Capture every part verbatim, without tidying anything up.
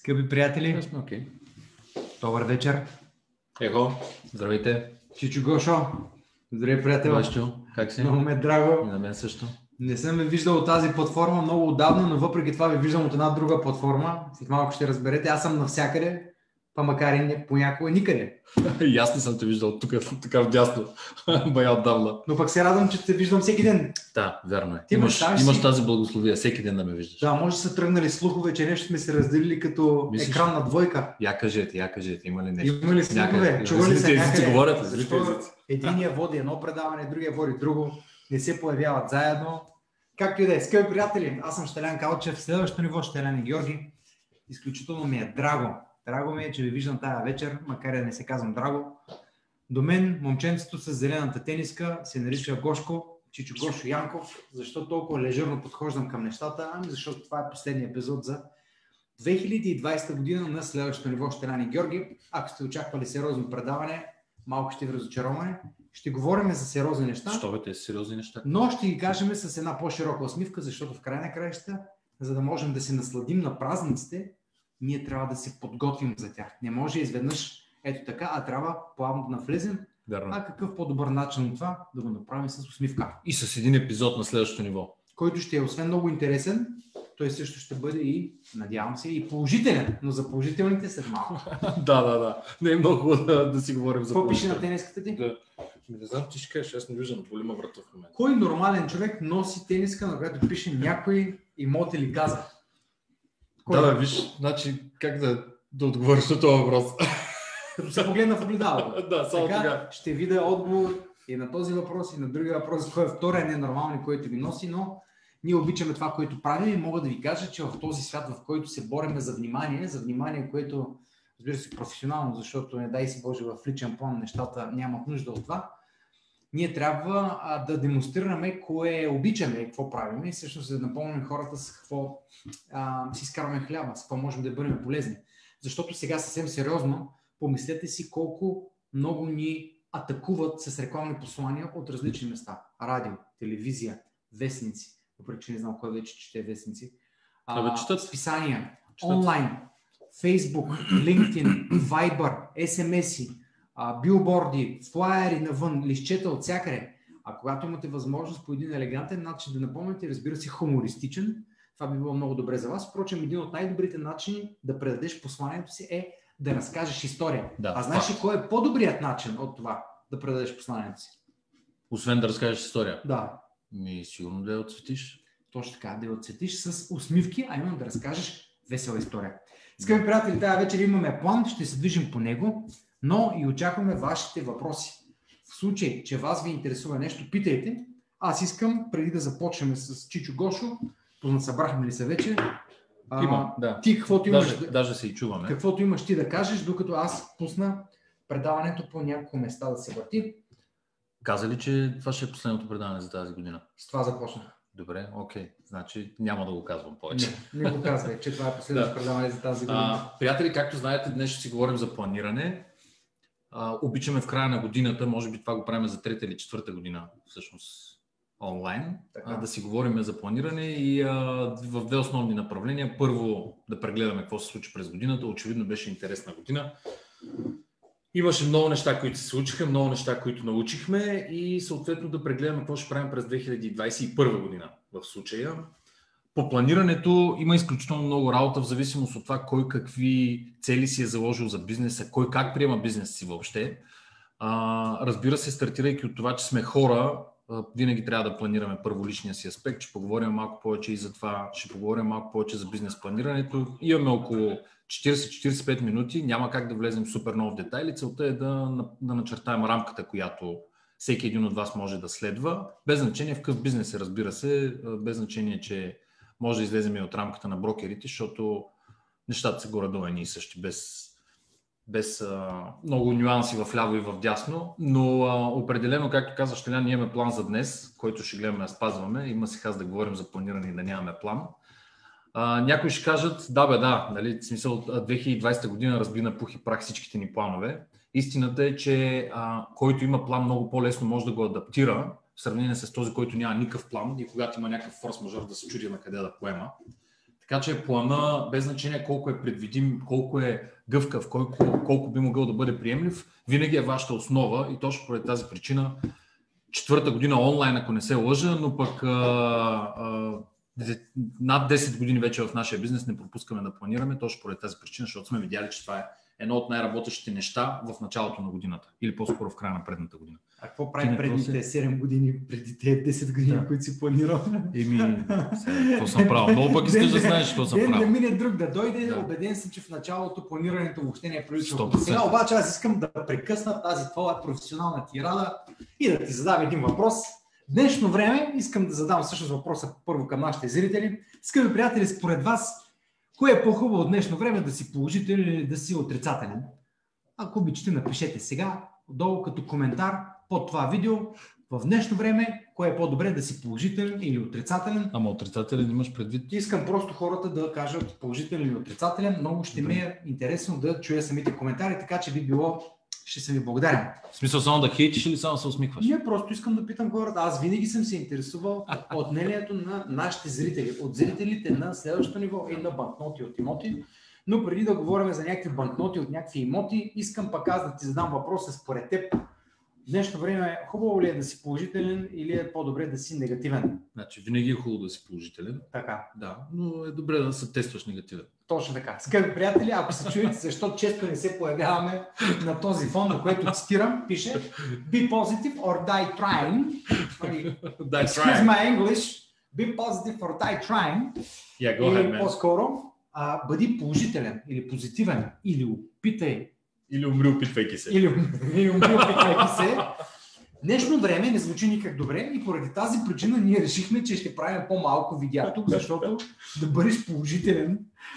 Скъпи приятели, Ясно, окей. добър вечер. Его, здравейте. Чичо Гошо, здравей приятел. Бащо, как си? Много ме е драго. И на мен също. Не съм ме виждал от тази платформа много отдавна, но въпреки това ви виждам от една друга платформа. След малко ще разберете. Аз съм навсякъде, па макар и не, понякога никъде. И аз не съм те виждал тук, така вдясно. Бая отдавна. Но пък се радвам, че те виждам всеки ден. Да, вярно е. Ти Имаш, имаш имаш си... тази благословия, всеки ден да ме виждаш. Да, може да са тръгнали слухове, че нещо сме се разделили като Мислиш? екранна двойка. Я кажете, я кажете, има ли нещо? Има ли слухове? Чували Езици, се езици някъде? говорят, Защо езици. единия води едно предаване, другия води друго, не се появяват заедно. Както и да е, скъпи приятели, аз съм Щелян Калчев, следващото ниво Щелян и Георги. Изключително ми е драго. Драго ми е, че ви виждам тая вечер, макар и да не се казвам драго. До мен момченцето с зелената тениска се нарича Гошко, Чичо Гошо Янков. Защо толкова лежерно подхождам към нещата? Ами защото това е последният епизод за две хиляди и двадесета година на следващото ниво Щелян и Георги. Ако сте очаквали сериозно предаване, малко ще ви разочароваме. Ще говорим за сериозни неща. Що бе, те са сериозни неща? Но ще ги кажем с една по-широка усмивка, защото в край на краища, за да можем да се насладим на празниците, ние трябва да се подготвим за тях. Не може изведнъж ето така, а трябва плавно да навлезем. Вярно. А какъв по-добър начин от това да го направим с усмивка? И с един епизод на следващото ниво. Който ще е освен много интересен, той също ще бъде и, надявам се, и положителен, но за положителните след малко. Да, да, да. Не е много хубаво да, да си говорим за Какво пише на положително. тениската ти? Да. Не знам, ти ще кажеш, аз не виждам, боли ма врата в момента. Кой нормален човек носи тениска, на която пише някой имот или каза? Кой? Да, да, виж, значи, как да, да отговориш на този въпрос? Като се погледна в огледало. Да, само Така тогава. ще видя отговор и на този въпрос, и на другия въпрос, кой е втория ненормален, който ви носи, но ние обичаме това, което правим и мога да ви кажа, че в този свят, в който се бориме за внимание, за внимание, което, разбира се, професионално, защото не дай си Боже в личен план нещата нямат нужда от това, ние трябва а, да демонстрираме кое обичаме, какво правим и всъщност да напомним хората с какво а, си изкарваме хляба, с какво можем да бъдем полезни. Защото сега съвсем сериозно, помислете си колко много ни атакуват с рекламни послания от различни места. Радио, телевизия, вестници, въпреки че не знам кой вече чете вестници, Абе, а, четат. списания, Четат. онлайн, Фейсбук, LinkedIn, Viber, ес ем ес-и, а, билборди, флаери навън, листчета от всякъде. А когато имате възможност по един елегантен начин да напомняте, разбира се, хумористичен, това би било много добре за вас. Впрочем, един от най-добрите начини да предадеш посланието си е да разкажеш история. Да, а знаеш ли факт. кой е по-добрият начин от това да предадеш посланието си? Освен да разкажеш история. Да, Ми сигурно да я отсветиш. точно така, да я отсветиш с усмивки, а именно да разкажеш весела история. Скъпи приятели, тази вечер имаме план, ще се движим по него, но и очакваме вашите въпроси. В случай, че вас ви интересува нещо, питайте. Аз искам, преди да започнем с Чичо Гошо, събрахме ли се вече, а, Има, да. ти каквото имаш, Даже, даже се и чуваме. каквото имаш ти да кажеш, докато аз пусна предаването по няколко места да се върти. Каза ли, че това ще е последното предаване за тази година? С това започнах. Добре, окей. Значи няма да го казвам повече. Не, не го казвай, че това е последното Да. предаване за тази година. А, приятели, както знаете, днес ще си говорим за планиране. А, обичаме в края на годината, може би това го правим за трета или четвърта година, всъщност онлайн, Така. а, да си говорим за планиране и а, в две основни направления. Първо да прегледаме какво се случи през годината. Очевидно беше интересна година. Имаше много неща, които се случиха, много неща, които научихме и съответно да прегледаме какво ще правим през две хиляди двадесет и първа година в случая. По планирането има изключително много работа в зависимост от това кой какви цели си е заложил за бизнеса, кой как приема бизнеса си въобще. А, разбира се, стартирайки от това, че сме хора, а, винаги трябва да планираме първо личния си аспект. Ще поговорим малко повече и за това, ще поговорим малко повече за бизнес планирането. Имаме около четиридесет до четиридесет и пет минути, няма как да влезем супер много в детайли. Целта е да, да начертаем рамката, която всеки един от вас може да следва. Без значение в какъв бизнес е, разбира се, без значение, че може да излезем и от рамката на брокерите, защото нещата са горе-долу едни и същи, без, без а, много нюанси в ляво и в дясно, но а, определено, както каза Щелян, ние имаме план за днес, който ще гледаме да спазваме. Има си хаз да говорим за планиране и да нямаме план. А, някои ще кажат, да бе, да, нали, в смисъл две хиляди и двадесета година разби на пух и прах всичките ни планове. Истината е, че а, който има план, много по-лесно може да го адаптира, в сравнение с този, който няма никакъв план и когато има някакъв форс-мажор да се чуди на къде да поема. Така че плана, без значение колко е предвидим, колко е гъвкав, колко, колко би могъл да бъде приемлив, винаги е вашата основа и точно поради тази причина четвърта година онлайн, ако не се лъжа, но пък а, а, над десет години вече в нашия бизнес не пропускаме да планираме, точно поради тази причина, защото сме видяли, че това е едно от най-работещите неща в началото на годината или по-скоро в края на предната година. А какво прави предните седем години, преди тези десет години, да. които си планирал? Еми, какво съм правил? Много пък искаш да знаеш какво съм правил. Да мине друг да дойде, да. Убеден съм, че в началото планирането въобще не е приличало. Сега обаче аз искам да прекъсна тази твоя професионална тирада и да ти задам един въпрос. В днешно време искам да задам всъщност въпроса първо към нашите зрители. Скъпи приятели, според вас, кое е по-хубаво от днешно време, да си положителен или да си отрицателен? Ако обичате, напишете сега, отдолу като коментар под това видео. В днешно време, кое е по-добре, да си положителен или отрицателен? Ама отрицателен имаш предвид? Искам просто хората да кажат положителен или отрицателен. Много ще ми е интересно да чуя самите коментари, така че би било, ще се ви благодарен. В смисъл само да хейтиш или само се усмихваш? Не, просто искам да питам хората. Аз винаги съм се интересувал от мнението на нашите зрители, от зрителите на следващото ниво и на банкноти от имоти. Но преди да говорим за някакви банкноти от някакви имоти, искам пък аз да ти задам въпроса според теб. В днешно време хубаво ли е да си положителен или е по-добре да си негативен? Значи винаги е хубаво да си положителен. Така. Да, но е добре да се тестваш негативен. Точно така. Скъпи приятели, ако се чуете защо често не се появяваме на този фон, на който цитирам, пише Be positive or die trying. Die Excuse my English. Be positive or die trying. Yeah, go ahead, man. По-скоро а, бъди положителен или позитивен или опитай. Или умри опитвайки се. Или, или умри опитвайки се. Днешно време не звучи никак добре и поради тази причина ние решихме, че ще правим по-малко видеа тук, защото да бъдеш положителен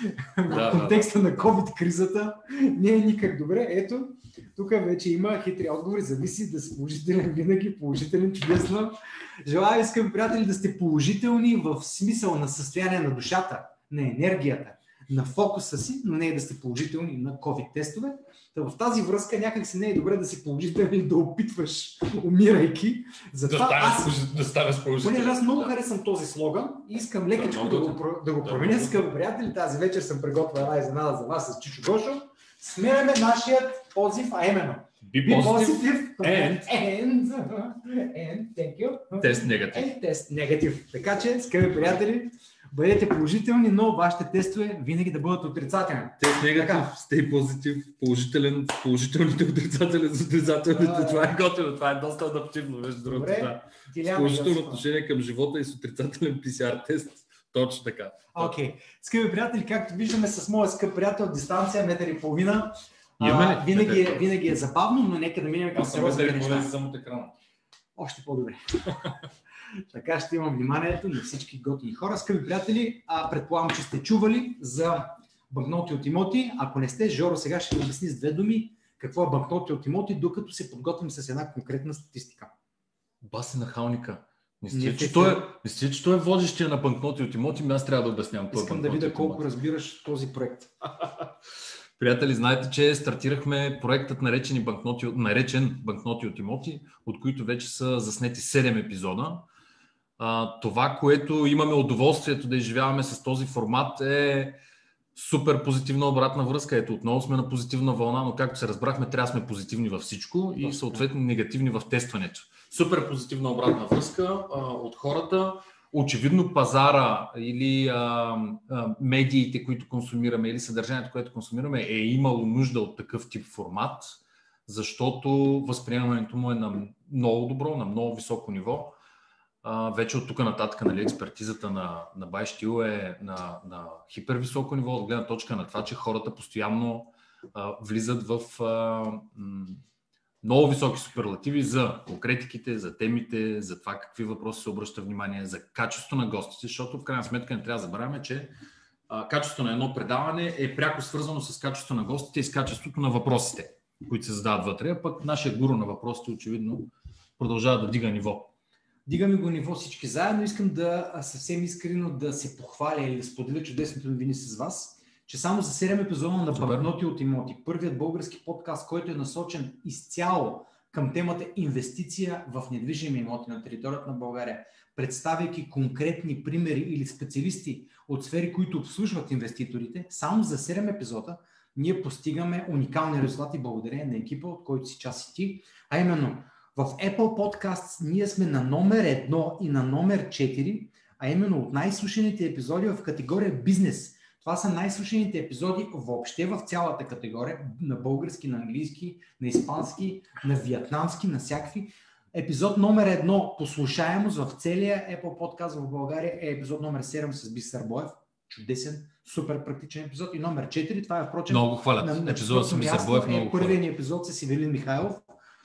в контекста на COVID-кризата не е никак добре. Ето, тук вече има хитри отговори. Зависи да си положителен винаги, положителен, чудесно. Желая, искам, приятели, да сте положителни в смисъл на състояние на душата, на енергията, на фокуса си, но не е да сте положителни на COVID тестове. Та в тази връзка някак си не е добре да си положителен и да опитваш, умирайки. Затова да аз, да станеш положителен. Понеже аз много харесвам този слоган и искам лекичко да, да го, да го променя. Скъпи приятели, тази вечер съм приготвил една изненада за вас с Чичо Гошо. Сменяме нашият позив, а именно Be positive, and, and, and, thank you. Test negative. And test negative. Така че, скъпи приятели, бъдете положителни, но вашите тестове винаги да бъдат отрицателни. Тест негатив, stay позитив, положителен, положителните отрицателен с отрицателните. А, това е готино, това е доста адаптивно, между другото. Да. С положително отношение към живота и с отрицателен пи си ар тест. Точно така. Окей. Okay. Скъпи приятели, както виждаме с моя скъп приятел, дистанция, метър и половина. А, винаги, е, винаги е забавно, но нека да минем към сериозните неща. Аз съм от екрана. Още по-добре. Така ще имам вниманието на всички готини хора. Скъпи приятели, а, предполагам, че сте чували за банкноти от имоти. Ако не сте, Жоро сега ще ви обясни с две думи какво е банкноти от имоти, докато се подготвим с една конкретна статистика. Баси на халника. Мисля, че той е, че той е водещия на банкноти от имоти, но аз трябва да обяснявам. Искам да видя колко разбираш този проект. Приятели, знаете, че стартирахме проектът наречен банкноти, наречен банкноти от имоти, от които вече са заснети седем епизода. А, това, което имаме удоволствието да изживяваме с този формат е супер позитивна обратна връзка. Ето, отново сме на позитивна вълна, но както се разбрахме, трябва да сме позитивни във всичко и съответно негативни в тестването. Супер позитивна обратна връзка а, от хората. Очевидно пазара или а, а, медиите, които консумираме, или съдържанието, което консумираме, е имало нужда от такъв тип формат, защото възприемането му е на много добро, на много високо ниво. А, вече от тук нататък, нали, експертизата на, на BuySteel е на, на хипервисоко ниво, от гледна точка на това, че хората постоянно а, влизат в а, м- много високи суперлативи за конкретиките, за темите, за това какви въпроси се обръща внимание, за качеството на гостите, защото в крайна сметка не трябва да забравяме, че а, качеството на едно предаване е пряко свързано с качеството на гостите и с качеството на въпросите, които се задават вътре, а пък нашия гуру на въпросите очевидно продължава да дига ниво. Дигаме го ниво всички заедно. Искам да съвсем искрено да се похваля или да споделя чудесните новини с вас, че само за седем епизода на банкноти от имоти, първият български подкаст, който е насочен изцяло към темата инвестиция в недвижими имоти на територията на България, представяйки конкретни примери или специалисти от сфери, които обслужват инвеститорите, само за седем епизода ние постигаме уникални резултати благодарение на екипа, от който си част и ти, а именно в Apple Podcasts ние сме на номер едно и на номер четири, а именно от най-слушаните епизоди в категория бизнес. Това са най-слушаните епизоди въобще в цялата категория, на български, на английски, на испански, на виетнамски, на всякакви. Епизод номер едно по слушаемост в целия Apple Podcast в България е епизод номер седем с Бисер Боев. Чудесен, супер практичен епизод. И номер четири, това е впрочем... Много хвалят. Епизод с Бисер Боев много хвалят. Първият ни епизод с Ивелин Михайлов.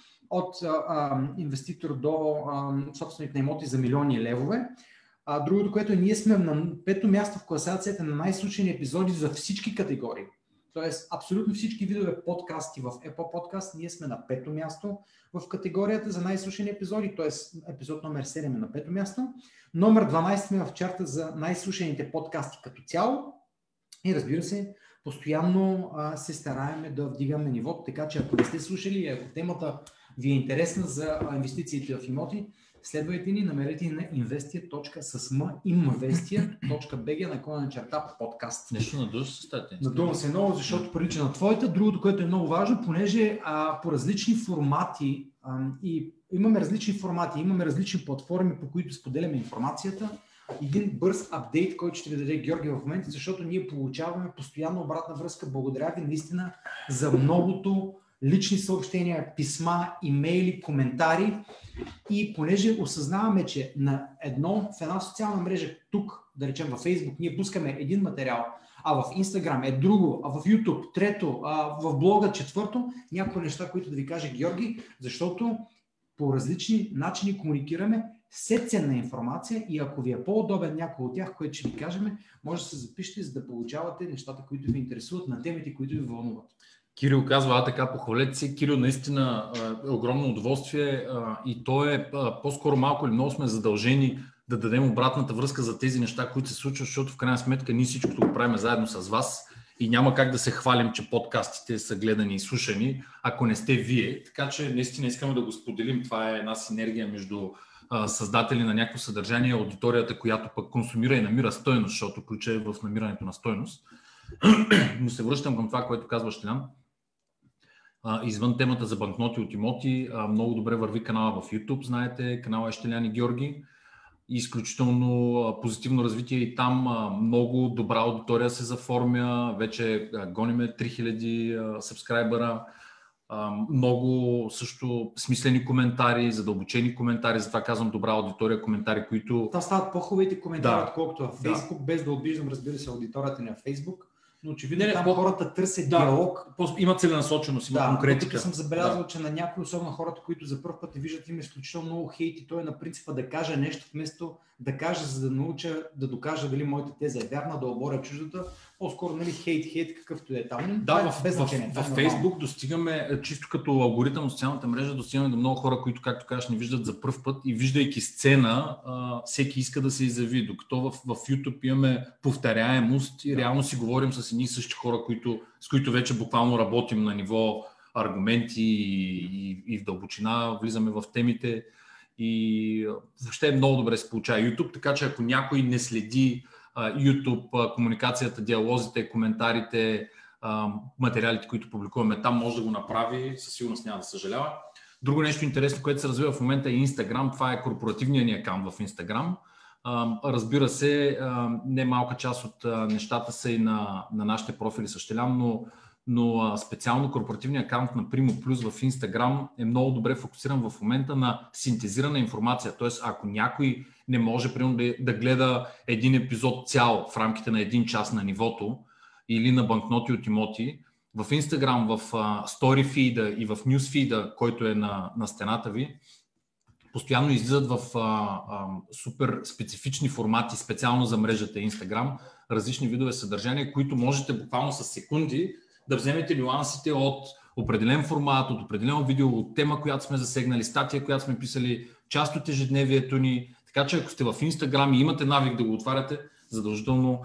От а, а, инвеститор до а, собственик на имоти за милиони левове. А, другото, което е, ние сме на пето място в класацията на най-слушани епизоди за всички категории. Тоест, абсолютно всички видове подкасти в Apple Podcast, ние сме на пето място в категорията за най-слушани епизоди, т.е. епизод номер седем е на пето място. Номер дванадесет сме в чарта за най-слушаните подкасти като цяло. И разбира се, постоянно а, се стараеме да вдигаме нивото, така че ако не сте слушали, ако темата ви е интересна за инвестициите в имоти, следвайте ни, намерете ни на investia точка с м investia точка би джи наклонена черта подкаст. Нещо надължи се статия. Надължи се много, защото прилича на твоята. Другото, което е много важно, понеже а, по различни формати а, и имаме различни формати, имаме различни платформи, по които споделяме информацията. Един бърз апдейт, който ще ви даде Георги в момента, защото ние получаваме постоянно обратна връзка. Благодаря ви наистина за многото лични съобщения, писма, имейли, коментари. И понеже осъзнаваме, че на едно, в една социална мрежа, тук, да речем във Facebook, ние пускаме един материал, а в Instagram е друго, а в YouTube трето, а в блога четвърто, някои неща, които да ви каже Георги, защото по различни начини комуникираме се ценна информация и ако ви е по-удобен някой от тях, който ще ви кажем, може да се запишете, за да получавате нещата, които ви интересуват на темите, които ви вълнуват. Кирил казва, а така, похвалете се. Кирил, наистина е огромно удоволствие и то е по-скоро малко или много сме задължени да дадем обратната връзка за тези неща, които се случват, защото в крайна сметка ние всичкото го правим заедно с вас и няма как да се хвалим, че подкастите са гледани и слушани, ако не сте вие. Така че наистина искаме да го споделим. Това е една синергия между създатели на някакво съдържание, аудиторията, която пък консумира и намира стойност, защото ключа е в намирането на стойност. Но се връщам към това, което казва Щелян. Извън темата за банкноти от имоти, много добре върви канала в YouTube, знаете, канала е Щелян и Георги. Изключително позитивно развитие и там много добра аудитория се заформя, вече гониме три хиляди сабскрайбъра, много също смислени коментари, задълбочени коментари, затова казвам добра аудитория, коментари, които... Там стават по-хубавите коментари, да, отколкото в Facebook, да. Без да обиждам, разбира се, аудиторията на Facebook. Но очевидно не, там по... хората търсят да, диалог. Има целенасоченост, има да, конкретика. Съм забелязал, да. че на някои, особено хората, които за първ път виждат, има изключително много хейт и той е на принципа да кажа нещо вместо да кажа, за да науча, да докажа дали моята теза е вярна, да оборя чуждата. По-скоро, нали, хейт, хейт, какъвто е там. Да, в, в, в, в Facebook достигаме, чисто като алгоритъм от социалната мрежа, достигаме до много хора, които, както кажеш, не виждат за пръв път и виждайки сцена, а, всеки иска да се изяви. Докато в, в YouTube имаме повторяемост и реално си говорим с едни и същи хора, които, с които вече буквално работим на ниво аргументи и, и, и в дълбочина, влизаме в темите и въобще е много добре се получава YouTube, така че ако някой не следи YouTube, комуникацията, диалозите, коментарите, материалите, които публикуваме там, може да го направи, със сигурност няма да съжалява. Друго нещо интересно, което се развива в момента е Instagram. Това е корпоративният ни акаунт в Instagram. Разбира се, не малка част от нещата са и на, на нашите профили с Щелян, но, но специално корпоративният акаунт на Primo Plus в Instagram е много добре фокусиран в момента на синтезирана информация. Тоест, ако някой не може примерно да, да гледа един епизод цял в рамките на един час на нивото или на банкноти от имоти, в Instagram, в Story Feed и в News Feed, който е на, на стената ви, постоянно излизат в а, а, супер специфични формати, специално за мрежата Instagram, различни видове съдържания, които можете буквално с секунди да вземете нюансите от определен формат, от определено видео, от тема, която сме засегнали, статия, която сме писали, част от ежедневието ни. Така че ако сте в Instagram и имате навик да го отваряте, задължително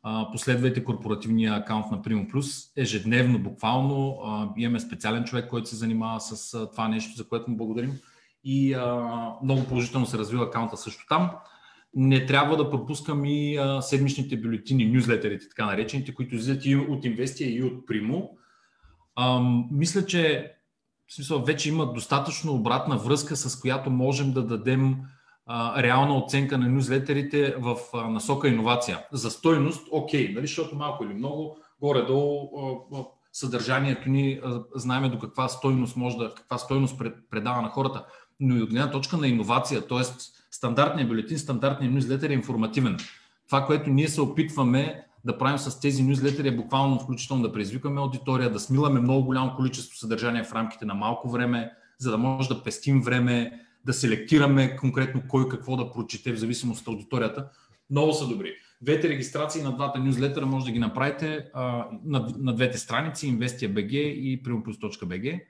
Последвайте корпоративния акаунт на Primo Plus. Ежедневно, буквално, имаме специален човек, който се занимава с това нещо, за което му благодарим. И а, много положително се развива акаунта също там. Не трябва да пропускам и а, седмичните бюлетини, нюзлетерите, така наречените, които излизат и от Investia и от Primo. А, мисля, че в смисъл, вече има достатъчно обратна връзка, с която можем да дадем а, реална оценка на нюзлетерите в а, насока иновация. За стойност, окей, нали, защото малко или много, горе-долу а, а, съдържанието ни а, знаем до каква стойност може да, каква стойност пред, предава на хората, но и от гледна точка на иновация, т.е. стандартният бюлетин, стандартният нюзлетер е информативен. Това, което ние се опитваме да правим с тези нюзлетери е буквално включително да предизвикаме аудитория, да смиламе много голямо количество съдържание в рамките на малко време, за да може да пестим време, да селектираме конкретно кой какво да прочете в зависимост от аудиторията. Много са добри. Двете регистрации на двата нюзлетера може да ги направите а, на, на двете страници Investia точка би джи и primoplus точка би джи.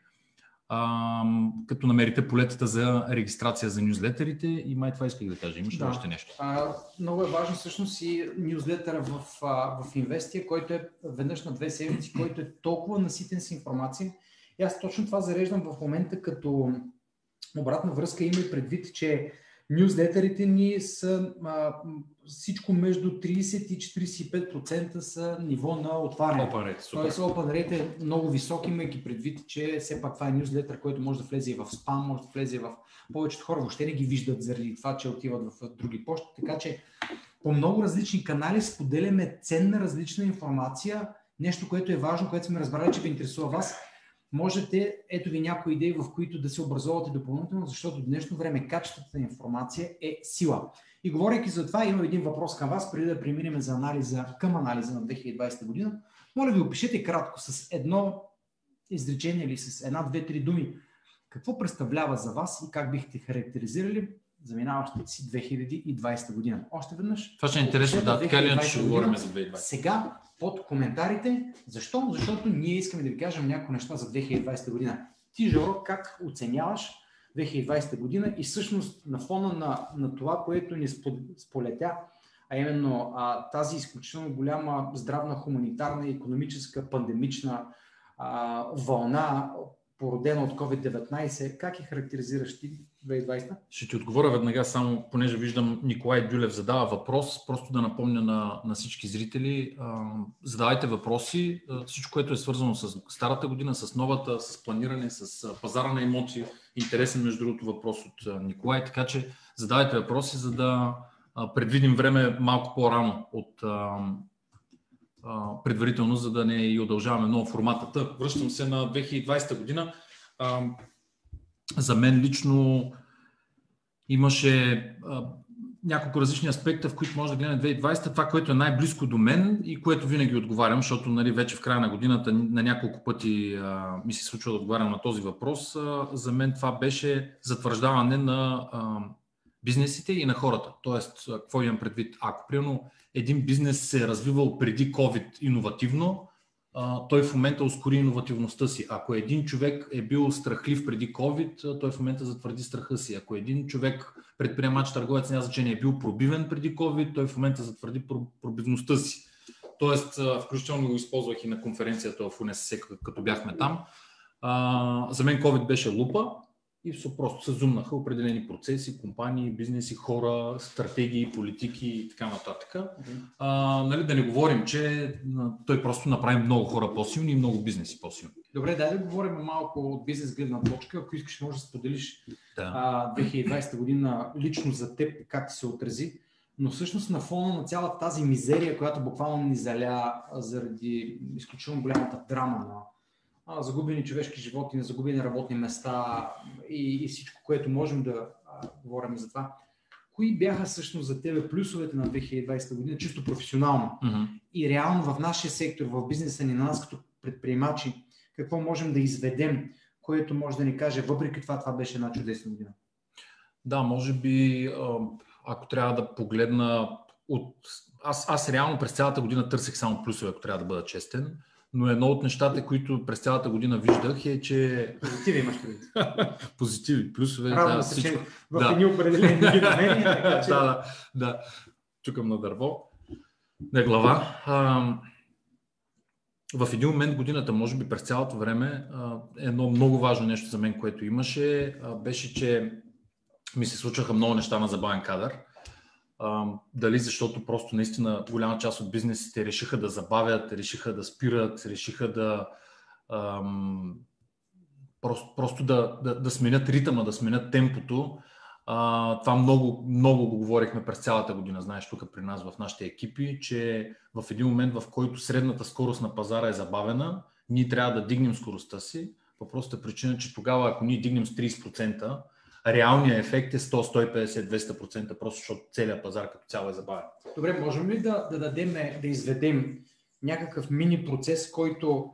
Uh, като намерите полетата за регистрация за нюзлетерите и май това исках да кажа. Имаш ли да. още нещо? Uh, много е важно всъщност и нюзлетъра в, uh, в Investia, който е веднъж на две седмици, който е толкова наситен с информация. И аз точно това зареждам в момента като обратна връзка, има и предвид, че нюзлетерите ни са а, всичко между трийсет и четирийсет и пет процента са ниво на отваряне. Open rate, Тоест Open rate е много висок, имайки предвид, че все пак това е нюзлетър, който може да влезе и в спам, може да влезе в повечето хора, въобще не ги виждат заради това, че отиват в други пощи. Така че по много различни канали споделяме ценна различна информация, нещо, което е важно, което сме разбрали, че ви интересува вас. Можете, ето ви някои идеи, в които да се образовате допълнително, защото в днешно време качеството на информация е сила. И говорейки за това, имам един въпрос към вас, преди да преминем за анализа, към анализа на две хиляди и двадесета година. Моля ви, опишете кратко с едно изречение или с една, две, три думи, какво представлява за вас и как бихте характеризирали заминаващата си две хиляди и двадесета година. Още веднъж. Това ще е интересно, да, така ли ще говорим за две хиляди и двадесета. Сега под коментарите. Защо? Защото ние искаме да ви кажем някои неща за две хиляди и двадесета година. Ти, Жоро, как оценяваш две хиляди и двадесета година и всъщност на фона на, на това, което ни сполетя, а именно а, тази изключително голяма здравна, хуманитарна, икономическа, пандемична а, вълна, породена от ковид деветнадесет, как я характеризираш ти две хиляди и двадесета? Ще ти отговоря веднага, само понеже виждам Николай Дюлев задава въпрос, просто да напомня на, на всички зрители, а, задавайте въпроси, а, всичко, което е свързано с старата година, с новата, с планиране, с а, пазара на емоции. Интересен, между другото, въпрос от а, Николай, така че задавайте въпроси, за да а, предвидим време малко по-рано от а, а, предварително, за да не и удължаваме много форматата. Връщам се на две хиляди и двадесета година. А, За мен лично имаше а, няколко различни аспекта, в които може да гледаме две хиляди и двадесета. Това, което е най-близко до мен и което винаги отговарям, защото нали, вече в края на годината на няколко пъти а, ми се случва да отговарям на този въпрос. А, за мен това беше затвърждаване на а, бизнесите и на хората. Тоест, какво имам предвид? Ако, примерно, един бизнес се е развивал преди COVID иновативно, той в момента ускори иновативността си. Ако един човек е бил страхлив преди COVID, той в момента затвърди страха си. Ако един човек, предприемач, търговец, няма значение, е бил пробивен преди COVID, той в момента затвърди пробивността си. Тоест, включително го използвах и на конференцията в УНСС, като бяхме там. За мен COVID беше лупа и просто се зумнаха определени процеси, компании, бизнеси, хора, стратегии, политики и така нататък. Mm-hmm. А, нали, да не говорим, че той просто направи много хора по-силни и много бизнеси по-силни. Добре, дай да говорим малко от бизнес гледна точка. Ако искаш, може да споделиш да. а, две хиляди и двадесета година лично за теб, как се отрази. Но всъщност на фона на цялата тази мизерия, която буквално ни заля заради изключително голямата драма на загубени човешки животи, на загубени работни места и, и всичко, което можем да а, говорим за това. Кои бяха всъщност за тебе плюсовете на две хиляди и двадесета година, чисто професионално? Mm-hmm. И реално в нашия сектор, в бизнеса ни, на нас като предприемачи, какво можем да изведем, което може да ни каже, въпреки това, това беше една чудесна година? Да, може би, ако трябва да погледна от... Аз, аз реално през цялата година търсех само плюсове, ако трябва да бъда честен. Но едно от нещата, които през цялата година виждах е, че... Позитиви имаш предвид. Позитиви, плюсове. Радвам да, се, всичко. че в едни определени ги намерения. Да, да, да. Чукам на дърво. Да, глава. А, в един момент годината, може би през цялото време, а, едно много важно нещо за мен, което имаше, а, беше, че ми се случваха много неща на забавен кадър. А, дали защото просто наистина голяма част от бизнесите решиха да забавят, решиха да спират, решиха да ам, просто, просто да, да, да сменят ритъма, да сменят темпото. А, това много, много го говорихме през цялата година, знаеш, тук при нас в нашите екипи, че в един момент, в който средната скорост на пазара е забавена, ние трябва да дигнем скоростта си, по простата причина, че тогава, ако ние дигнем с трийсет процента, реалният ефект е сто, сто и петдесет, двеста процента, просто защото целият пазар като цяло е забавен. Добре, можем ли да, да дадем, да изведем някакъв мини процес, който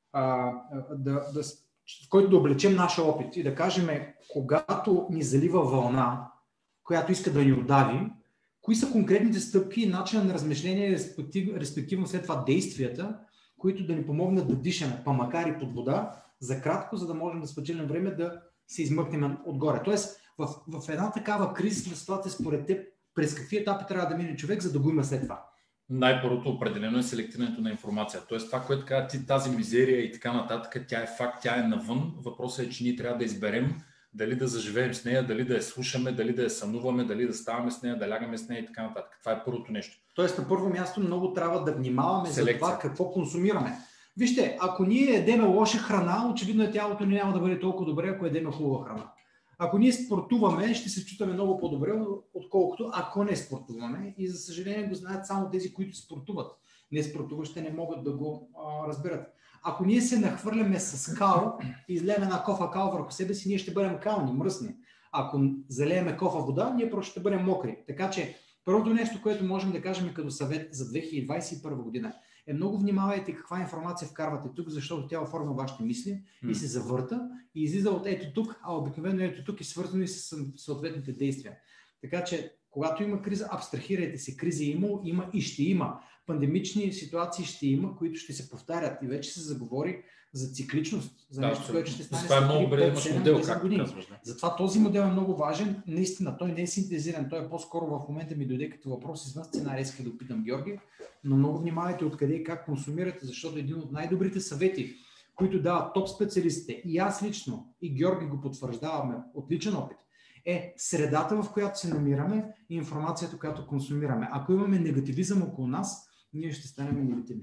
а, да, да, в който да облечем нашия опит и да кажем, когато ни залива вълна, която иска да ни удави, кои са конкретните стъпки и начина на размишление, респектив, респективно след това действията, които да ни помогнат да дишаме, па макар и под вода, за кратко, за да можем да спечелим време да се измъкнем отгоре. Тоест, в, в една такава кризисна ситуация, според теб, през какви етапи трябва да мине човек, за да го има след това? Най-първото определено е селектирането на информация. Тоест това, което казва ти, тази мизерия и така нататък, тя е факт, тя е навън. Въпросът е, че ние трябва да изберем дали да заживеем с нея, дали да я слушаме, дали да я сънуваме, дали да ставаме с нея, да лягаме с нея и така нататък. Това е първото нещо. Тоест на първо място много трябва да внимаваме Селекция. за това какво консумираме. Вижте, ако ние едеме лоша храна, очевидно е тялото ни няма да бъде толкова добре, ако едеме хубава храна. Ако ние спортуваме, ще се чувстваме много по-добре, отколкото ако не спортуваме. И за съжаление го знаят само тези, които спортуват. Не спортуващите не могат да го а, разберат. Ако ние се нахвърляме с кал и излеем една кофа кал върху себе си, ние ще бъдем кални, мръсни. Ако залееме кофа вода, ние просто ще бъдем мокри. Така че първото нещо, което можем да кажем като съвет за две хиляди двадесет и първа година е много внимавайте каква информация вкарвате тук, защото тя оформя вашите мисли и се завърта и излиза от ето тук, а обикновено ето тук е свързано и с съответните действия. Така че, когато има криза, абстрахирайте се. Криза има, има и ще има. Пандемични ситуации ще има, които ще се повтарят и вече се заговори за цикличност, за да, нещо, което ще стане това е много добре, имаш модел, как години. Казваш, да. Затова този модел е много важен. Наистина, той не е синтезиран, той е по-скоро в момента ми дойде като въпрос извън сценария, иска да опитам Георги, но много внимавайте откъде и как консумирате, защото един от най-добрите съвети, които дават топ специалистите, и аз лично, и Георги го потвърждаваме от личен опит, е средата, в която се намираме и информацията, която консумираме. Ако имаме негативизъм около нас, ние ще станем негативни.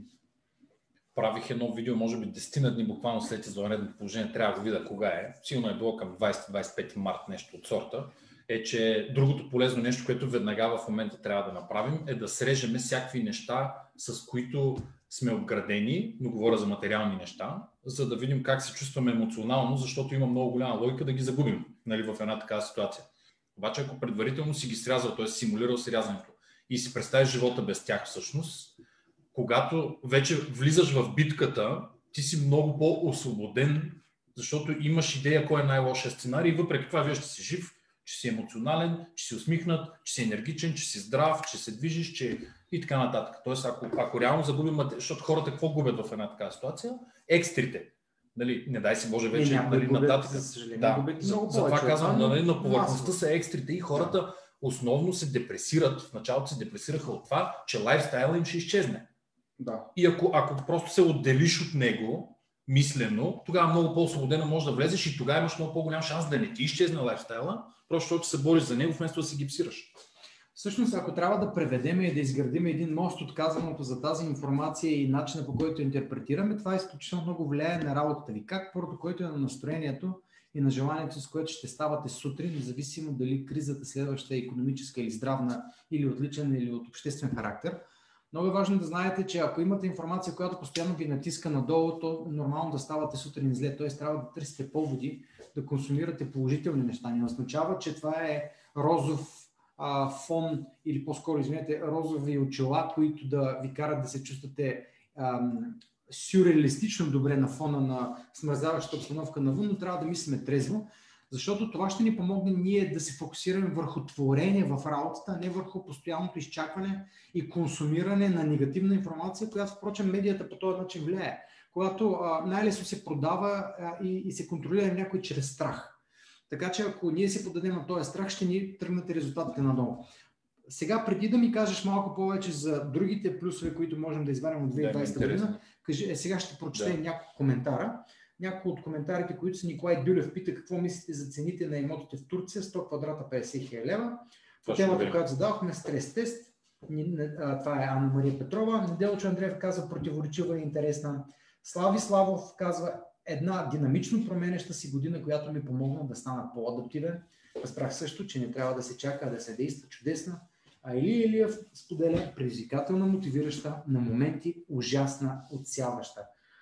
Правих едно видео, може би десет дни буквално след извънредното положение, трябва да го видя кога е. Силно е било към двадесети до двадесет и пети март, нещо от сорта. Е, че другото полезно нещо, което веднага в момента трябва да направим, е да срежеме всякакви неща, с които сме обградени, но говоря за материални неща, за да видим как се чувстваме емоционално, защото има много голяма логика да ги загубим, нали, в една такава ситуация. Обаче, ако предварително си ги срязал, т.е. симулирал срязането и си представиш живота без тях всъщност, когато вече влизаш в битката, ти си много по-освободен, защото имаш идея кой е най-лошия сценарий и въпреки това вие ще си жив, че си емоционален, че си усмихнат, че си енергичен, че си здрав, че се движиш, че и така нататък. Тоест, ако, ако реално загубим, защото хората какво губят в една такава ситуация? Екстрите. Нали, не дай си Боже вече нали, нататък. Да, затова казвам, нали, на повърхността са екстрите и хората основно се депресират. В началото се депресираха от това, че лайфстайла им ще изчезне. Да. И ако, ако просто се отделиш от него мислено, тогава много по-свободено можеш да влезеш и тогава имаш много по-голям шанс да не ти изчезне лайфстайла, просто защото се бориш за него, вместо да се гипсираш. Всъщност, ако трябва да преведем и да изградим един мост от казаното за тази информация и начина по който интерпретираме, това е изключително много влияе на работата ви. Как първото, което е на настроението и на желанието, с което ще ставате сутрин, независимо дали кризата следваща е икономическа или здравна, или от личен, или от обществен характер. Много е важно да знаете, че ако имате информация, която постоянно ви натиска надолу, то нормално да ставате сутрин зле. Т.е. трябва да търсите поводи, да консумирате положителни неща. Не означава, че това е розов а, фон или по-скоро, извинете, розови очила, които да ви карат да се чувствате ам, сюрреалистично добре на фона на смразяващата обстановка навън, но трябва да мислиме трезво, защото това ще ни помогне ние да се фокусираме върху творение в работата, а не върху постоянното изчакване и консумиране на негативна информация, която, впрочем, медията по този начин влияе. Когато а, най-лесно се продава а, и, и се контролира някой чрез страх. Така че ако ние се подадем на този страх, ще ни тръгнат резултатите надолу. Сега, преди да ми кажеш малко повече за другите плюсове, които можем да извадим от две хиляди и двадесета година, кажи, е, сега ще прочета да. няколко коментара. Няколко от коментарите, които са Николай Дюлев пита какво мислите за цените на имотите в Турция, сто квадрата петдесет хиляди лева. По темата, която задавахме, стрес тест. Това е Анна Мария Петрова. Неделчо Андреев казва противоречива и интересна. Слави Славов казва една динамично променеща си година, която ми помогна да стана по-адаптивен. Разбрах също, че не трябва да се чака, да се действа чудесна. А Илия Илиев споделя предизвикателна, мотивираща, на моменти ужасна, отсяваща.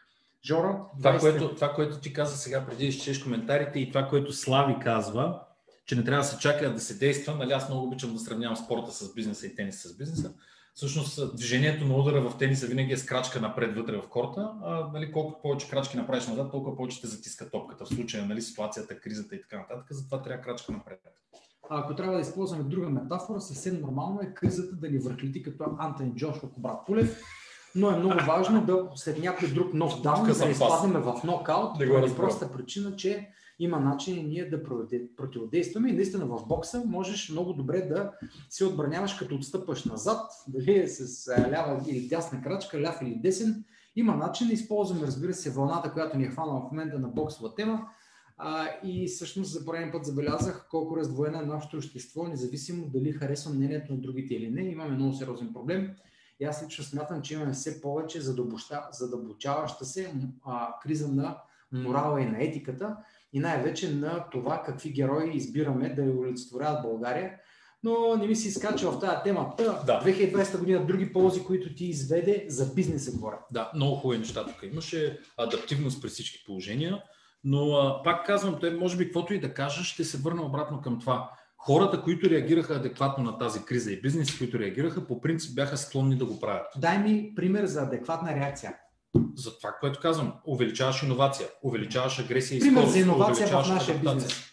Жора, това, което, това, което ти каза сега преди да изчеш коментарите и това, което Слави казва, че не трябва да се чака да се действа, нали аз много обичам да сравнявам спорта с бизнеса и тенис с бизнеса. Всъщност движението на удара в тениса винаги е с крачка напред вътре в корта, а нали, колкото повече крачки направиш назад, толкова повече те затиска топката в случая, нали, ситуацията, кризата и така нататък, затова трябва крачка напред. А ако трябва да използваме друга метафора, съвсем нормално е кризата да ни върхлети като Антони Джошуа Кобрат Пулев, но е много важно да след някой друг нокдаун да изпаднем в нокаут, поради проста причина, че има начин ние да противодействаме и наистина в бокса можеш много добре да се отбраняваш, като отстъпваш назад, дали е с лява или дясна крачка, ляв или десен. Има начин да използваме, разбира се, вълната, която ни е хванала в момента на боксова тема. А, и всъщност за пореден път забелязах колко раздвоено е нашето общество, независимо дали харесвам мнението на другите или не. Имаме много сериозен проблем. И аз лично смятам, че имаме все повече задълбочаваща се а, криза на морала и на етиката и най-вече на това какви герои избираме да олицетворяват България. Но не ми се изкача в тази тема. Да. две хиляди и двадесета година други ползи, които ти изведе за бизнеса говоря. Да, много хубави неща тук. Имаше адаптивност при всички положения, но а, пак казвам, той може би каквото и да кажа, ще се върна обратно към това. Хората, които реагираха адекватно на тази криза и бизнеси, които реагираха, по принцип бяха склонни да го правят. Дай ми пример за адекватна реакция. За това, което казвам, увеличаваш иновация, увеличаваш агресия и пример скорост. Пример за иновация в нашия адаптация. Бизнес.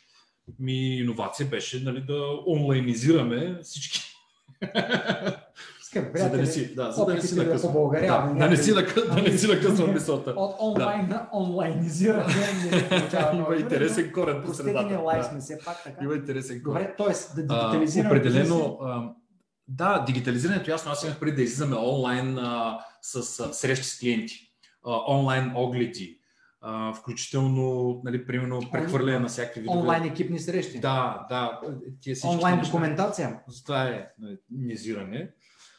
Ми иновация беше, нали, да онлайнизираме всички. Скъпи, за да не си, да, за да не си накъсвам. По България, да, да, не си накъсвам, да не си накъсвам мисълта. От онлайн да. на онлайнизиране. Има интересен корен по средата. Простете ни лайк сме все пак така. Има интересен корен. Добре, т.е. да дигитализираме. А, определено, а, да, дигитализирането, ясно, аз имах преди да излизаме онлайн а, с а, срещи с клиенти, а, онлайн огледи, а, включително, нали, примерно, прехвърляне на всякакви видове. Онлайн екипни срещи. Да, да. Тия онлайн документация. Това е низиране.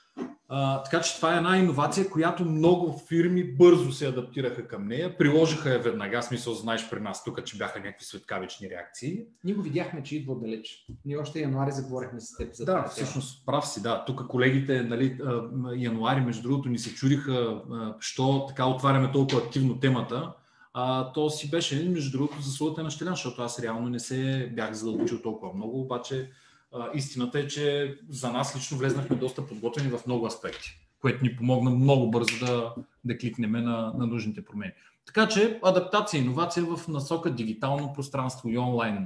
Uh, така че това е една иновация, която много фирми бързо се адаптираха към нея, приложиха я веднага, смисъл знаеш при нас тук, че бяха някакви светкавични реакции. Ние го видяхме, че идва далеч. Ние още януари заговорихме с теб за да, това. Да, всъщност прав си, да. Тук колегите, нали, януари, между другото, ни се чудиха, що така отваряме толкова активно темата. А, то си беше, между другото, заслугата на Щелян, защото аз реално не се бях задълбочил толкова много, обаче Uh, истината е, че за нас лично влезнахме доста подготвени в много аспекти, което ни помогна много бързо да, да кликнем на, на нужните промени. Така че адаптация, иновация в насока дигитално пространство и онлайн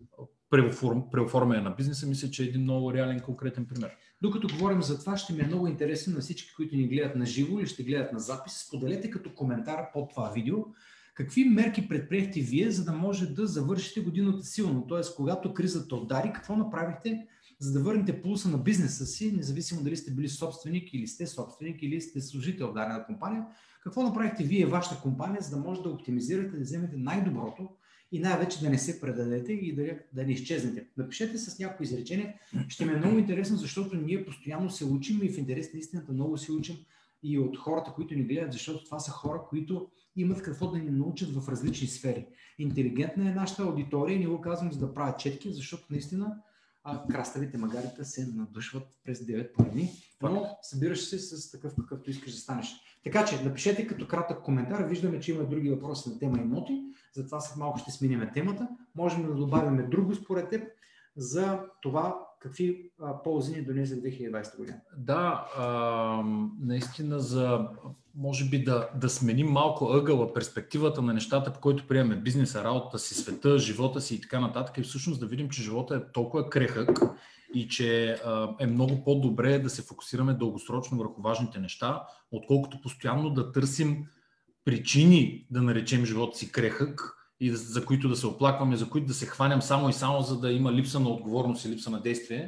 преоформяне на бизнеса, мисля, че е един много реален конкретен пример. Докато говорим за това, ще ми е много интересно на всички, които ни гледат на живо или ще гледат на запис, споделете като коментар под това видео какви мерки предприехте вие, за да може да завършите годината силно? Т.е. когато кризата удари, какво направихте, за да върнете пулса на бизнеса си, независимо дали сте били собственик или сте собственик или сте служител в дадена компания? Какво направихте вие, вашата компания, за да може да оптимизирате, да вземете най-доброто и най-вече да не се предадете и да, да не изчезнете? Напишете с някои изречения. Ще ми е много интересно, защото ние постоянно се учим и в интерес на истината много се учим и от хората, които ни гледат, защото това са хора, които имат какво да ни научат в различни сфери. Интелигентна е нашата аудитория и ние го казвам за да правят четки, защото наистина а, краставите магарите се надушват през девет половини, но събираш се с такъв какъвто искаш да станеш. Така че напишете като кратък коментар, виждаме, че има други въпроси на тема имоти, затова след малко ще сменим темата. Можем да добавим друго според теб за това какви а, ползи ни донесе две хиляди и двадесета година. Да, а, наистина за може би да, да сменим малко ъгъла, перспективата на нещата, по който приемаме бизнеса, работата си, света, живота си и така нататък и всъщност да видим, че живота е толкова крехък и че а, е много по-добре да се фокусираме дългосрочно върху важните неща, отколкото постоянно да търсим причини да наречем живота си крехък и за които да се оплакваме, за които да се хванем само и само, за да има липса на отговорност и липса на действие,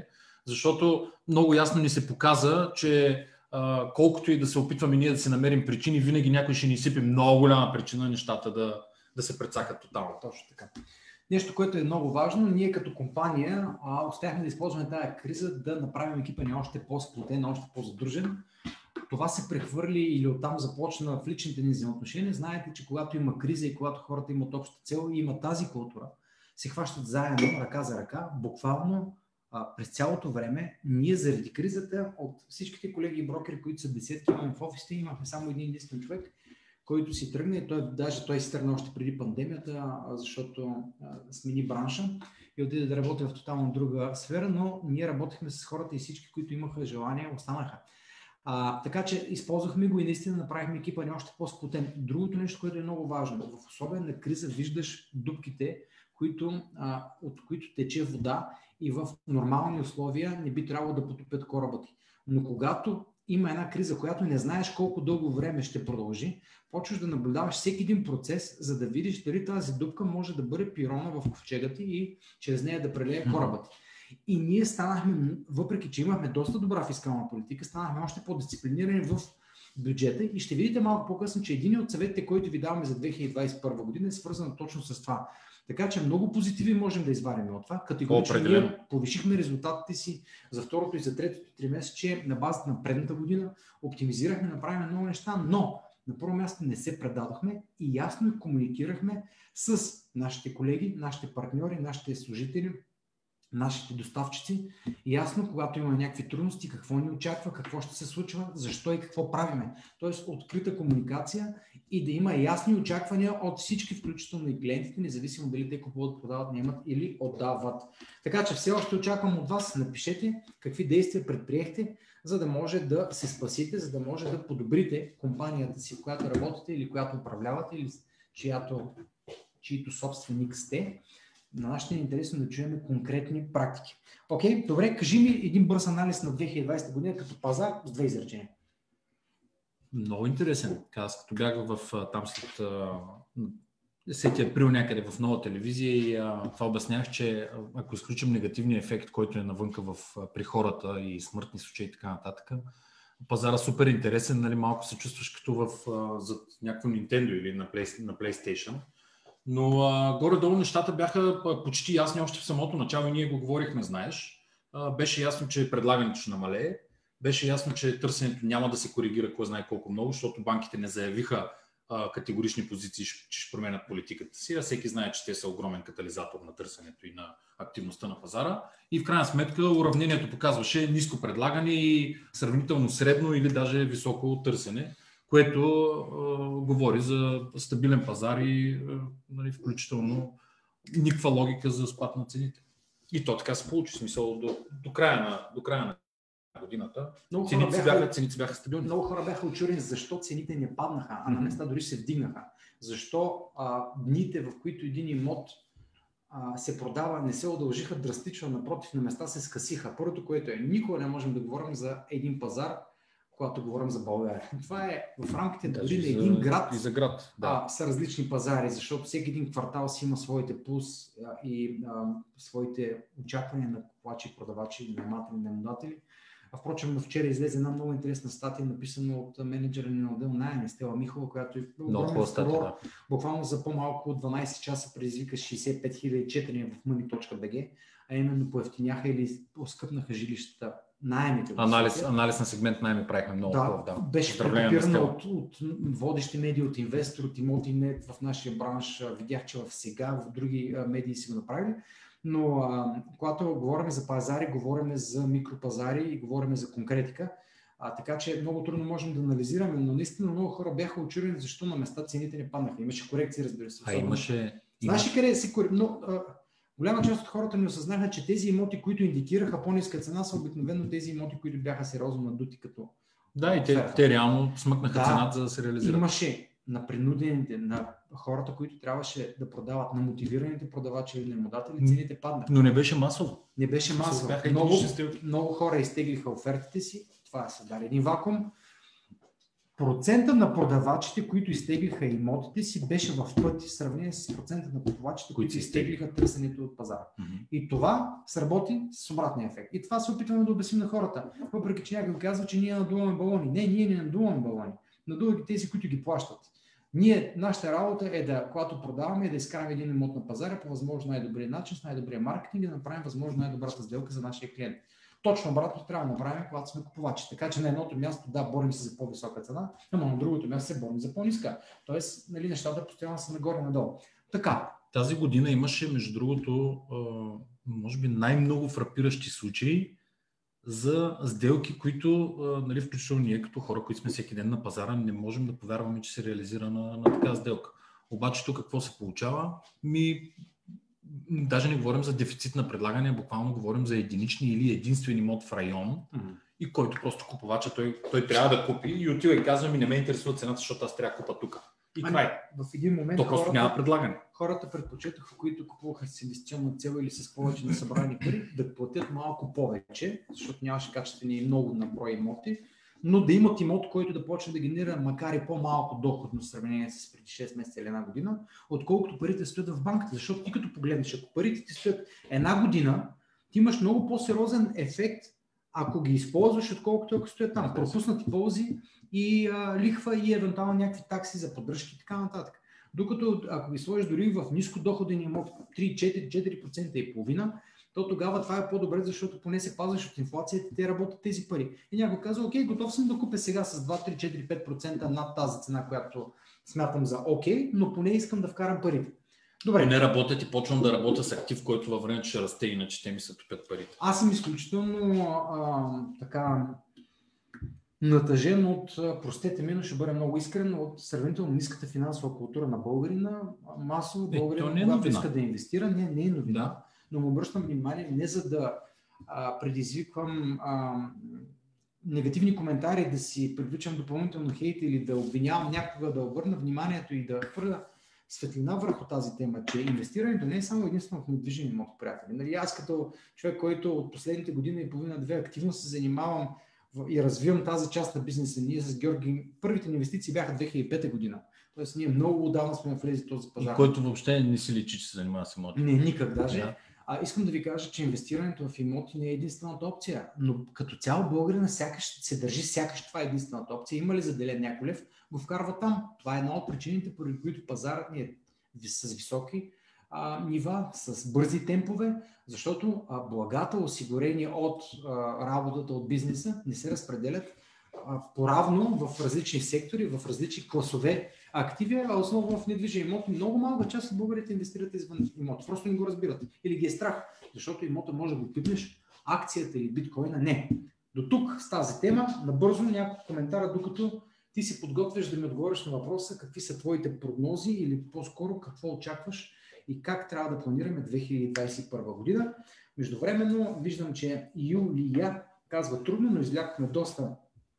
Защото много ясно ни се показа, че а, колкото и да се опитваме ние да се намерим причини, винаги някой ще ни сипе много голяма причина нещата да, да се прецакат тотално. Точно така. Нещо, което е много важно, ние като компания а, успяхме да използваме тази криза да направим екипа ни още по-сплотен, още по-задружен. Това се прехвърли или оттам започна в личните ни взаимоотношения. Знаете, че когато има криза и когато хората имат обща цел и има тази култура, се хващат заедно, ръка за ръка, буквално а, през цялото време. Ние заради кризата от всичките колеги и брокери, които са десетки имаме в офисите, имахме само един единствен човек, който си тръгне, и той, даже той си тръгна още преди пандемията, защото а, смени бранша и отиде да работи в тотално друга сфера, но ние работихме с хората и всички, които имаха желание, останаха. А, така че използвахме го и наистина направихме екипа ни още по-сплотен. Другото нещо, което е много важно, в особена криза виждаш дупките, които, а, от които тече вода и в нормални условия не би трябвало да потопят кораба ти. Но когато има една криза, която не знаеш колко дълго време ще продължи, почваш да наблюдаваш всеки един процес, за да видиш дали тази дупка може да бъде пирона в ковчега ти и чрез нея да прелее кораба ти. И ние станахме, въпреки че имахме доста добра фискална политика, станахме още по-дисциплинирани в бюджета и ще видите малко по-късно, че един от съветите, който ви даваме за две хиляди двадесет и първа година е свързан точно с това. Така че много позитиви можем да извадим от това. Категорично ние повишихме резултатите си за второто и за третото тримесечие на базата на предната година, оптимизирахме, направихме много неща, но на първо място не се предадохме и ясно комуникирахме с нашите колеги, нашите партньори, нашите служители, нашите доставчици. Ясно, когато имаме някакви трудности, какво ни очаква, какво ще се случва, защо и какво правиме. Тоест открита комуникация и да има ясни очаквания от всички, включително и клиентите, независимо дали те купуват, продават, наемат или отдават. Така че все още очаквам от вас, напишете какви действия предприехте, за да може да се спасите, за да може да подобрите компанията си, в която работите или която управлявате или чиято, чието собственик сте. На нас ще е интересно да чуем конкретни практики. Окей, okay, добре, кажи ми един бърз анализ на две хиляди и двадесета година като пазар с две изречения. Много интересен. Аз като бях в там след десети април някъде в Нова телевизия и а, това обяснях, че ако изключим негативния ефект, който е навънка в, при хората и смъртни случаи и така нататък, пазара супер интересен, нали, малко се чувстваш като в а, зад някакво Nintendo или на, Play, на PlayStation. Но а, горе-долу нещата бяха почти ясни още в самото начало и ние го говорихме, знаеш. А, беше ясно, че предлагането ще намалее. Беше ясно, че търсенето няма да се коригира кой знае колко много, защото банките не заявиха а, категорични позиции, че ще променят политиката си, а всеки знае, че те са огромен катализатор на търсенето и на активността на пазара. И в крайна сметка уравнението показваше ниско предлагане и сравнително средно или даже високо търсене, което а, говори за стабилен пазар и а, нали, включително никаква логика за спад на цените. И то така се получи, смисъл до, до, края, на, до края на годината. Цените бяха, бяха, цените бяха стабилни. Много хора бяха очудени защо цените не паднаха, а на места дори се вдигнаха. Защо а, дните, в които един имот а, се продава, не се удължиха драстично, напротив, на места се скъсиха. Първото, което е, никога не можем да говорим за един пазар, когато говорим за България. Това е в рамките да, дори на един град, и за град да. а, са различни пазари, защото всеки един квартал си има своите плюс а, и а, своите очаквания на купувачи, продавачи, наематели, наемодатели. А впрочем, вчера излезе една много интересна статия, написана от менеджера на отдел наеми, Стела Михова, която е много статия, да. Буквално за по-малко от дванадесет часа предизвика шейсет и пет хиляди четения в money точка би джи, а именно поевтиняха или поскъпнаха жилищата. Наемите. Анализ, анализ на сегмент наеми правихме много. Да, да. Беше прекопирано от, от водещи медии, от инвестор, от Имотинет в нашия бранш. Видях, че в сега, в други медии си го направили. Но а, когато говорим за пазари, говорим за микропазари и говорим за конкретика. А, така че много трудно можем да анализираме, но наистина много хора бяха очудени защо на места цените не паднаха. Имаше корекции, разбира се. А имаше... Знаеш ли къде се корекции? Но а, голяма част от хората не осъзнаха, че тези имоти, които индикираха по-ниска цена, са обикновено тези имоти, които бяха сериозно надути като... Да, и те, те реално смъкнаха да, цената, за да се реализират. Имаше на принудените, на хората, които трябваше да продават, на мотивираните продавачи или наемодатели, цените паднаха. Но не беше масово. Не беше масово. Много, много хора изтеглиха офертите си. Това е създаде един вакуум. процента на продавачите, които изтеглиха имотите си, беше в пъти в сравнение с процента на купувачите, които, които изтеглиха търсенето от пазара. Mm-hmm. И това сработи с обратния ефект. И това се опитваме да обясним на хората. Въпреки че някой казва, че ние надуваме балони. Не, ние не надуваме балони. Надуваме тези, които ги плащат. Ние, нашата работа е да, когато продаваме, да изкараме един имот на пазара по възможно най-добрия начин, с най-добрия маркетинг и да направим възможно най-добрата сделка за нашия клиент. Точно обратно трябва да направим, когато сме купувачи. Така че на едното място, да, борим се за по-висока цена, но на другото място се борим за по-ниска. Тоест, нали, нещата постоянно са нагоре-надолу. Така. Тази година имаше, между другото, може би най-много фрапиращи случаи за сделки, които, нали, включително ние като хора, които сме всеки ден на пазара, не можем да повярваме, че се реализира на, на такава сделка. Обаче тук какво се получава? Ми, даже не говорим за дефицит на предлагане, буквално говорим за единични или единствен имот в район, mm-hmm. и който просто купувача, той, той трябва да купи и отива и казва, ми не ме интересува цената, защото аз трябва да купа тук. И край. В един момент то просто няма предлагане. Хората предпочитаха, които купуваха с инвестиционна цел или с повече на събрани пари, да платят малко повече, защото нямаше качествени и много наброй имоти, но да имат имот, който да почне да генерира макар и по-малко доходно в сравнение с преди шест месеца или една година, отколкото парите стоят в банката. Защото ти като погледнеш, ако парите ти стоят една година, ти имаш много по-сериозен ефект, ако ги използваш, отколкото ако стоят там. Пропуснати ползи и а, лихва и евентуално някакви такси за поддръжки и така нататък. Докато ако ги сложиш дори в ниско доходен имот три, четири, четири процента и половина, то тогава това е по-добре, защото поне се пазваш от инфлацията, те работят тези пари. И някой казва, окей, готов съм да купя сега с два, три, четири, пет процента над тази цена, която смятам за окей, но поне искам да вкарам парите. Добре. Не работят и почвам да работя с актив, който във времето ще расте, иначе те ми се топят парите. Аз съм изключително а, така натъжен от, простете ми, но ще бъде много искрен, от сравнително ниската финансова култура на българина. Масово българина, е, е когато иска да инвестира, не, не е новина. Да. Но му обръщам внимание не за да а, предизвиквам а, негативни коментари, да си привличам допълнително хейт или да обвинявам някога, да обърна вниманието и да хвърля светлина върху тази тема, че инвестирането не е само единствено в недвижими имоти, приятели. Нали, аз като човек, който от последните година и половина-две активно се занимавам и развивам тази част на бизнеса, ние с Георги, първите инвестиции бяха две хиляди и пета година. Тоест ние много отдавна сме влезли в този пазар. И който въобще не си личи, че се занимава с имоти. Не, никак даже. Да. А, искам да ви кажа, че инвестирането в имоти не е единствената опция, но като цяло българина сякаш се държи, сякаш това е единствената опция. Има ли заделен някой лев, го вкарва там. Това е една от причините, поради които пазарът ни е с високи а, нива, с бързи темпове, защото а, благата, осигурени от а, работата, от бизнеса, не се разпределят а, поравно в различни сектори, в различни класове активи, а основно в недвижими имоти. Много малка част от българите инвестират извън имоти. Просто не го разбират. Или ги е страх, защото имота може да го пипнеш, акцията или биткоина не. До тук с тази тема, набързо няколко коментара, докато ти се подготвяш да ми отговориш на въпроса какви са твоите прогнози или по-скоро какво очакваш и как трябва да планираме две хиляди двадесет и първа година. Междувременно виждам, че Юлия казва трудно, но извлякохме доста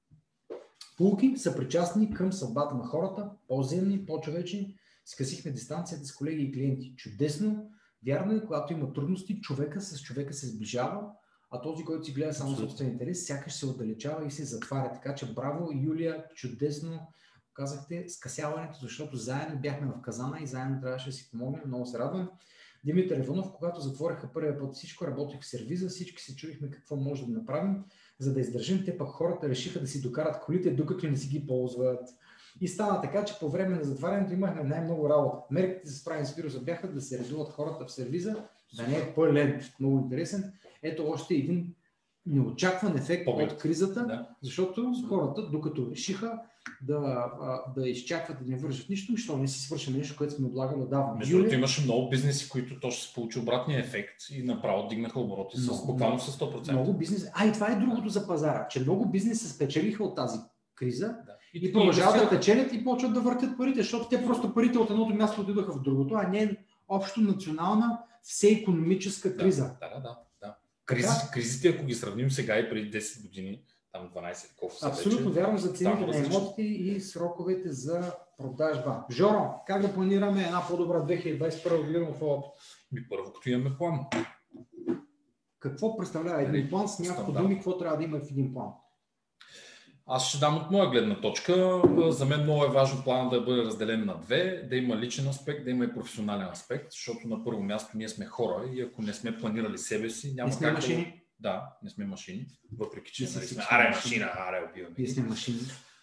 пулки, са причастни към съдбата на хората, по-земни, по-човечни. Скъсихме дистанцията с колеги и клиенти. Чудесно. Вярно е, когато има трудности, човека с човека се сближава, а този, който си гледа само собствен интерес, сякаш се отдалечава и се затваря. Така че браво, Юлия, чудесно казахте скъсяването, защото заедно бяхме в казана и заедно трябваше да си помогнем. Много се радвам. Димитър Иванов, когато затвориха първия път всичко, работих в сервиза, всички се чудихме какво може да направим, за да издържим. Те пък хората решиха да си докарат колите, докато не си ги ползват. И стана така, че по време на затварянето имахме най-много работа. Мерките за справяне с вируса бяха да се редуват хората в сервиза, да не е пълен, много интересен. Ето още един неочакван ефект Побед. От кризата, да. Защото хората, докато решиха да, да изчакват да не вършат нищо, защото не си свършим нещо, което сме отлагали отдавна. Между другото имаше много бизнеси, които точно се получи обратния ефект и направо дигнаха обороти с буквално с сто процента. Много бизнес. А и това е другото за пазара, че много бизнеси спечелиха от тази криза да. и, и продължават да печелят и почват да въртят парите, защото те просто парите от едното място отидоха в другото, а не общо национална всеикономическа криза. Да, да, да. да. Кризи, кризите, ако ги сравним сега и преди десет години, там дванадесет, колко са абсолютно вече, вярно за цените на имотите и сроковете за продажба. Жоро, как да планираме една по-добра две хиляди двадесет и първа година в опит? Ми първо, като имаме план. Какво представлява един план с няколко думи, какво трябва да има в един план? Аз ще дам от моя гледна точка. За мен много е важно плана да бъде разделен на две, да има личен аспект, да има и професионален аспект, защото на първо място ние сме хора и ако не сме планирали себе си, няма не сме как машини. Да... да, не сме машини, въпреки че сме сме аре машина, аре убиваме. Ние сме машини.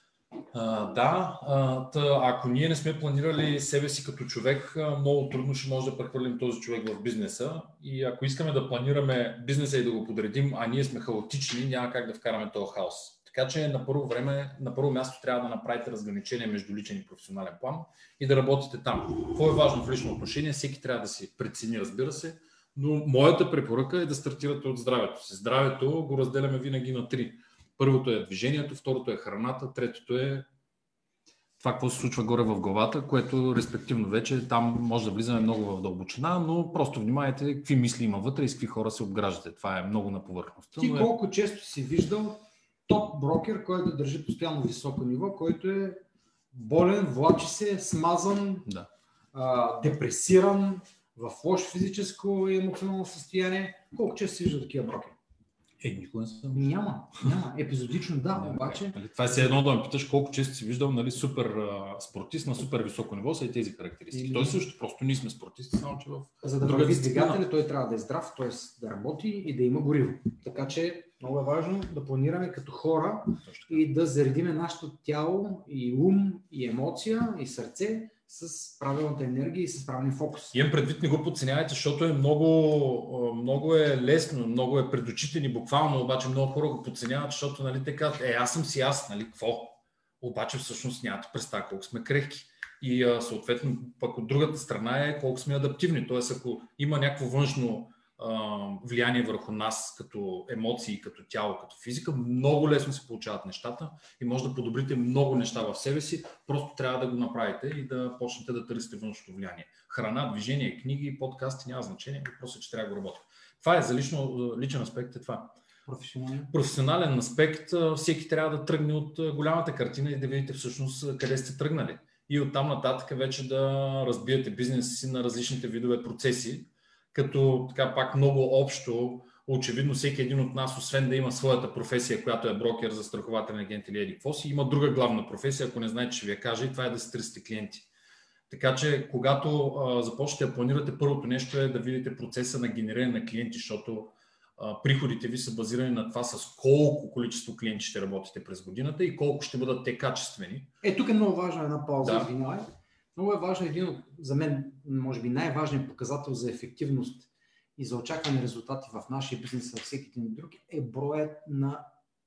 А, да, а, тъ, ако ние не сме планирали себе си като човек, много трудно ще може да прехвърлим този човек в бизнеса и ако искаме да планираме бизнеса и да го подредим, а ние сме хаотични, няма как да вкараме този хаос. Така че на първо време, на първо място трябва да направите разграничение между личен и професионален план и да работите там. Какво е важно в лично отношение? Всеки трябва да си прецени, разбира се, но моята препоръка е да стартирате от здравето си. Здравето го разделяме винаги на три. Първото е движението, второто е храната, третото е това, какво се случва горе в главата, което респективно вече там може да влизаме много в дълбочина, но просто внимайте какви мисли има вътре и с какви хора се обграждате. Това е много на повърхността. Ти е... колко често си виждал топ брокер, който държи постоянно високо ниво, който е болен, влачи се, смазан, да. а, депресиран, в лошо физическо и емоционално състояние. Колко често си виждал такива брокери? Е, никога не съм. Няма, няма. Епизодично да, не, обаче... Нали, това е все едно да ме питаш колко често си виждал, нали, супер а, спортист на супер високо ниво са и тези характеристики. Или... Той също просто ние сме спортисти, само че в... За да върви двигателя, той трябва да е здрав, т.е. да работи и да има гориво. Така че много е важно да планираме като хора и да заредиме нашето тяло и ум, и емоция, и сърце с правилната енергия и с правилния фокус. Имам предвид, не го подценявайте, защото е много, много е лесно, много е пред очите ни буквално, обаче много хора го подценяват, защото нали, те казват, е, аз съм си аз, нали, какво? Обаче всъщност нямате представа колко сме крехки. И а, съответно пък от другата страна е колко сме адаптивни. Тоест, ако има някакво външно а, влияние върху нас като емоции, като тяло, като физика, много лесно се получават нещата и може да подобрите много неща в себе си, просто трябва да го направите и да почнете да търсите външното влияние. Храна, движение, книги, подкасти, няма значение, въпросът е, че трябва да го работим. Това е за лично, личен аспект е това. Професионален. Професионален аспект, всеки трябва да тръгне от голямата картина и да видите всъщност къде сте тръгнали. И оттам нататък вече да разбиете бизнеса си на различните видове процеси, като така пак много общо, очевидно всеки един от нас, освен да има своята професия, която е брокер, застрахователен агент или еди какво си, има друга главна професия, ако не знаете, ще ви я кажа, и това е да се търсите клиенти. Така че, когато а, започнете да планирате, първото нещо е да видите процеса на генериране на клиенти, защото а, приходите ви са базирани на това с колко количество клиенти ще работите през годината и колко ще бъдат те качествени. Е, тук е много важна една пауза, да. извинявай. Много е важен един от, за мен, може би най-важният показател за ефективност и за очакване резултати в нашия бизнес, във всеки един друг, е броят на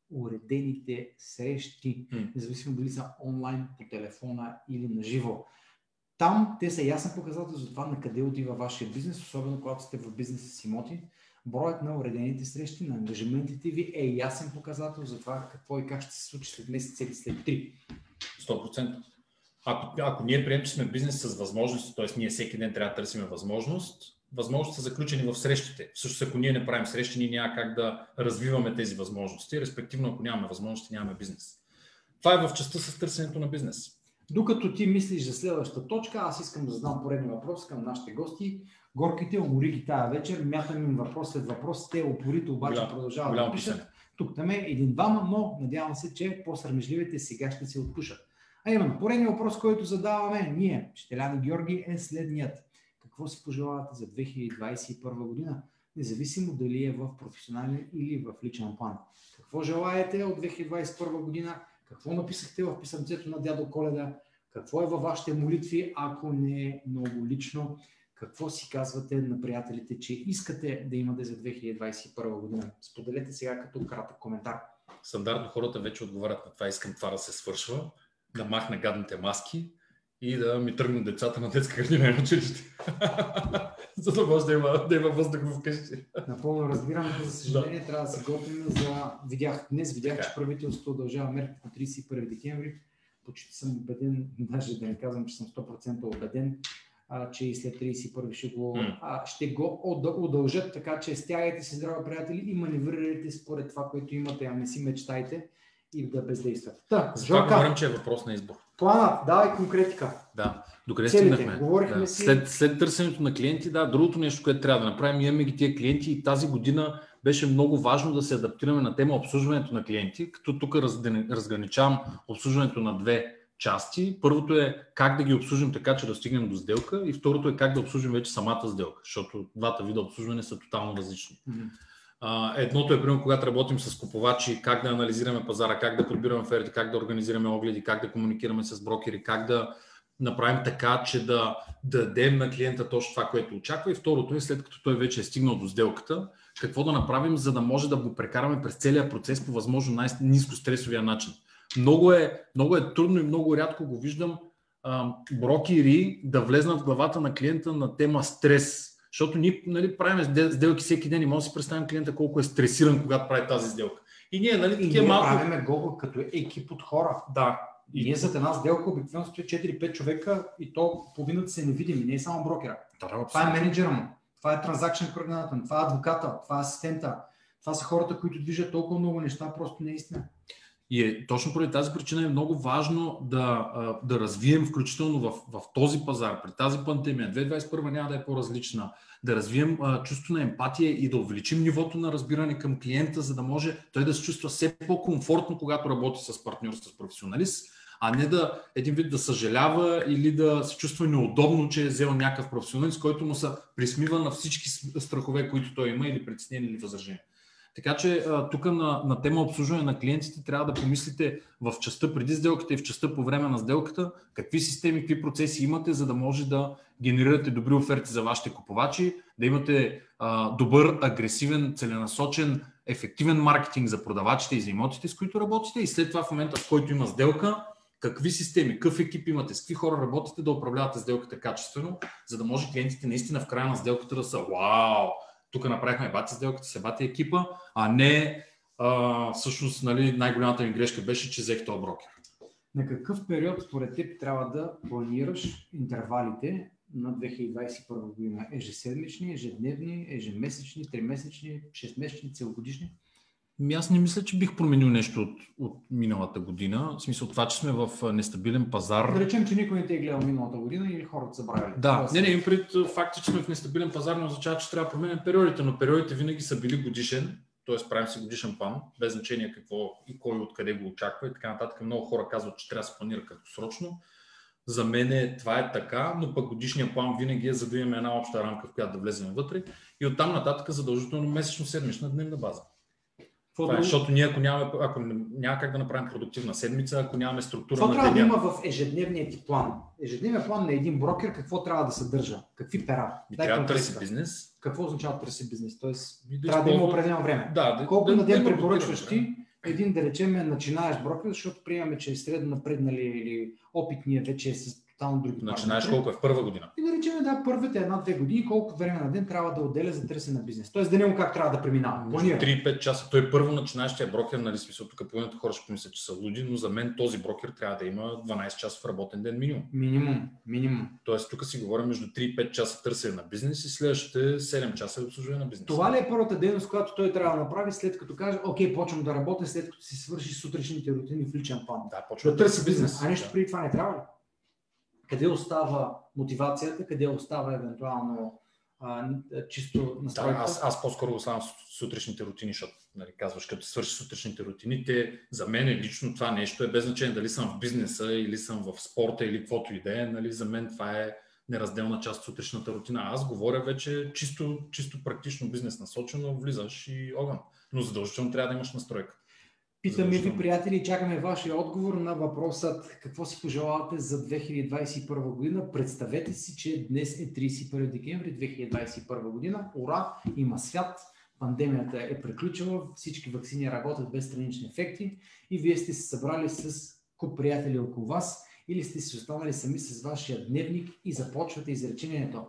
уредените срещи, hmm. независимо дали са онлайн, по телефона или на живо. Там те са ясен показател за това на къде отива вашия бизнес, особено когато сте в бизнеса с имоти. Броят на уредените срещи, на ангажиментите ви е ясен показател за това какво и как ще се случи след месец или след три. сто процента. Ако, ако ние приемем, че сме бизнес с възможности, т.е. ние всеки ден трябва да търсим възможност, възможности са заключени в срещите. Всъщност, ако ние не правим срещи, ние няма как да развиваме тези възможности. Респективно, ако нямаме възможности, нямаме бизнес. Това е в частта с търсенето на бизнес. Докато ти мислиш за следващата точка, аз искам да задам поредния въпрос към нашите гости. Горките умори ги тая вечер, мятам им въпрос след въпрос, те упорито обаче Голям, продължават да пишат. Тук там е един-двама, но надявам се, че по-срамежливите сега ще се отпушат. А именно, поредният въпрос, който задаваме ние, Щелян и Георги, е следният. Какво си пожелавате за две хиляди двадесет и първа година, независимо дали е в професионален или в личен план? Какво желаете от две хиляди двадесет и първа година? Какво написахте в писъмцето на дядо Коледа? Какво е във вашите молитви, ако не е много лично? Какво си казвате на приятелите, че искате да имате за две хиляди двадесет и първа година? Споделете сега като кратък коментар. Стандартно хората вече отговарят на това. Искам това да се свършва, да махна гадните маски и да ми тръгнат децата на детска градина и на училище. За да може да има, да има въздух вкъщи. Напълно разбирам, за съжаление трябва да се готвим за... Видях, днес видях, така, че правителството удължава мерките до тридесет и първи декември. Почти съм убеден, даже да не казвам, че съм сто процента убеден, а, че и след тридесет и първи ще го, mm. а, ще го удължат, така че стягайте се, здрави приятели, и маневрирайте според това, което имате, а не си мечтайте и да бездействате. Да, за това говорим, че е въпрос на избор. Планът, давай конкретика. Да, докъде стигнахме? Говорихме да. си... След, след търсенето на клиенти, да, другото нещо, което трябва да направим, имаме ги тия клиенти и тази година беше много важно да се адаптираме на тема обслужването на клиенти, като тук разграничавам обслужването на две части. Първото е как да ги обслужим така, че да стигнем до сделка, и второто е как да обслужим вече самата сделка, защото двата вида обслужване са тотално различни. Mm-hmm. Uh, едното е, примерно, когато работим с купувачи, как да анализираме пазара, как да подбираме оферти, как да организираме огледи, как да комуникираме с брокери, как да направим така, че да, да дадем на клиента точно това, което очаква. И второто е, след като той вече е стигнал до сделката, какво да направим, за да може да го прекараме през целия процес по възможно най-ниско стресовия начин. Много е, много е трудно и много рядко го виждам а, брокери да влезнат в главата на клиента на тема стрес. Защото ние, нали, правим сделки всеки ден и може да си представим клиента колко е стресиран, когато прави тази сделка. И ние, нали, и ние малко... правиме го като екип от хора. Да. И ние зад една сделка обикновено стоят четири-пет човека и то половината се невидими, не е само брокера. Да, това е менеджера му, това е транзакшен координатор, това е адвоката, това е асистента. Това са хората, които движат толкова много неща, просто не е истина. И е, точно поради тази причина е много важно да, да развием, включително в, в този пазар, при тази пандемия, две хиляди двадесет и първа няма да е по-различна, да развием а, чувство на емпатия и да увеличим нивото на разбиране към клиента, за да може той да се чувства все по-комфортно, когато работи с партньор, с професионалист, а не да един вид да съжалява или да се чувства неудобно, че е взел някакъв професионалист, който му се присмива на всички страхове, които той има, или притеснения, или възражения. Така че тук на, на тема обслужване на клиентите трябва да помислите в частта преди сделката и в частта по време на сделката, какви системи, какви процеси имате, за да може да генерирате добри оферти за вашите купувачи, да имате а, добър, агресивен, целенасочен, ефективен маркетинг за продавачите и за имотите, с които работите, и след това в момента, в който има сделка, какви системи, какъв екип имате, с какви хора работите да управлявате сделката качествено, за да може клиентите наистина в края на сделката да са вау! Тук направихме бати сделката, се бати екипа, а не а, всъщност, нали, най-голямата ми грешка беше, че взех този брокер. На какъв период според теб трябва да планираш интервалите на две хиляди двадесет и първа година? Ежеседмични, ежедневни, ежемесечни, тримесечни, шестмесечни, целогодишни? Аз не мисля, че бих променил нещо от, от миналата година. В смисъл това, че сме в нестабилен пазар. Да речем, че никой не те е гледал миналата година или хората са забравили. Да, не, не, им пред факта, че сме в нестабилен пазар не означава, че трябва да променим периодите, но периодите винаги са били годишен, т.е. правим си годишен план, без значение какво и кой откъде го очаква и така нататък. Много хора казват, че трябва да се планира краткосрочно. За мен това е така, но пък годишния план винаги е, за да имаме една обща рамка, в която да влезем вътре, и оттам нататък задължително месечно-седмична дневна база. Това е, защото ние, ако нямаме, ако няма как да направим продуктивна седмица, ако нямаме структура какво на трябва да има в ежедневния ти план? Ежедневният план на един брокер какво трябва да съдържа? Какви пера? И трябва да търси бизнес. Какво означава да търси бизнес? Тоест, да трябва да има определено време. Да, колко да, на ден да, препоръчваш да, ти един, да речем, начинаеш брокер, защото приемаме, че е средно напреднали или опитния вече е с тотално други параметри. Начинаеш колко е в първа година? И да речем, да, първите една-две години, колко време на ден трябва да отделя за търсене на бизнес. Тоест да не му как трябва да преминава. три-пет часа. Той първо начинаещия брокер, нали, смисъл, тук половината хора ще помислят, че са луди, но за мен този брокер трябва да има дванадесет часов работен ден минимум. Минимум, минимум. Тоест тук си говорим между три и пет часа търсене на бизнес и следващите седем часа обслужване на бизнес. Това ли е първата дейност, която той трябва да направи, след като каже, окей, почвам да работя, след като си свърши сутрешните рутини в личен план? Да, почва да търси бизнес. А нещо да. преди това не трябва ли? Къде остава мотивацията, къде остава евентуално а, чисто настройка? Да, аз, аз по-скоро оставам сутрешните рутини, защото, нали, казваш, като свърши сутрешните рутини, те, за мен лично това нещо е без значение дали съм в бизнеса или съм в спорта или каквото и да е, нали, за мен това е неразделна част от сутрешната рутина. Аз говоря вече чисто, чисто практично бизнес насочено, влизаш и огън, но задължително трябва да имаш настройка. Питаме ви, приятели, чакаме вашия отговор на въпросът какво си пожелавате за две хиляди двадесет и първа година. Представете си, че днес е тридесет и първи декември две хиляди двадесет и първа година. Ура! Има свят, пандемията е приключила, всички ваксини работят без странични ефекти и вие сте се събрали с куп приятели около вас или сте си останали сами с вашия дневник и започвате изречението.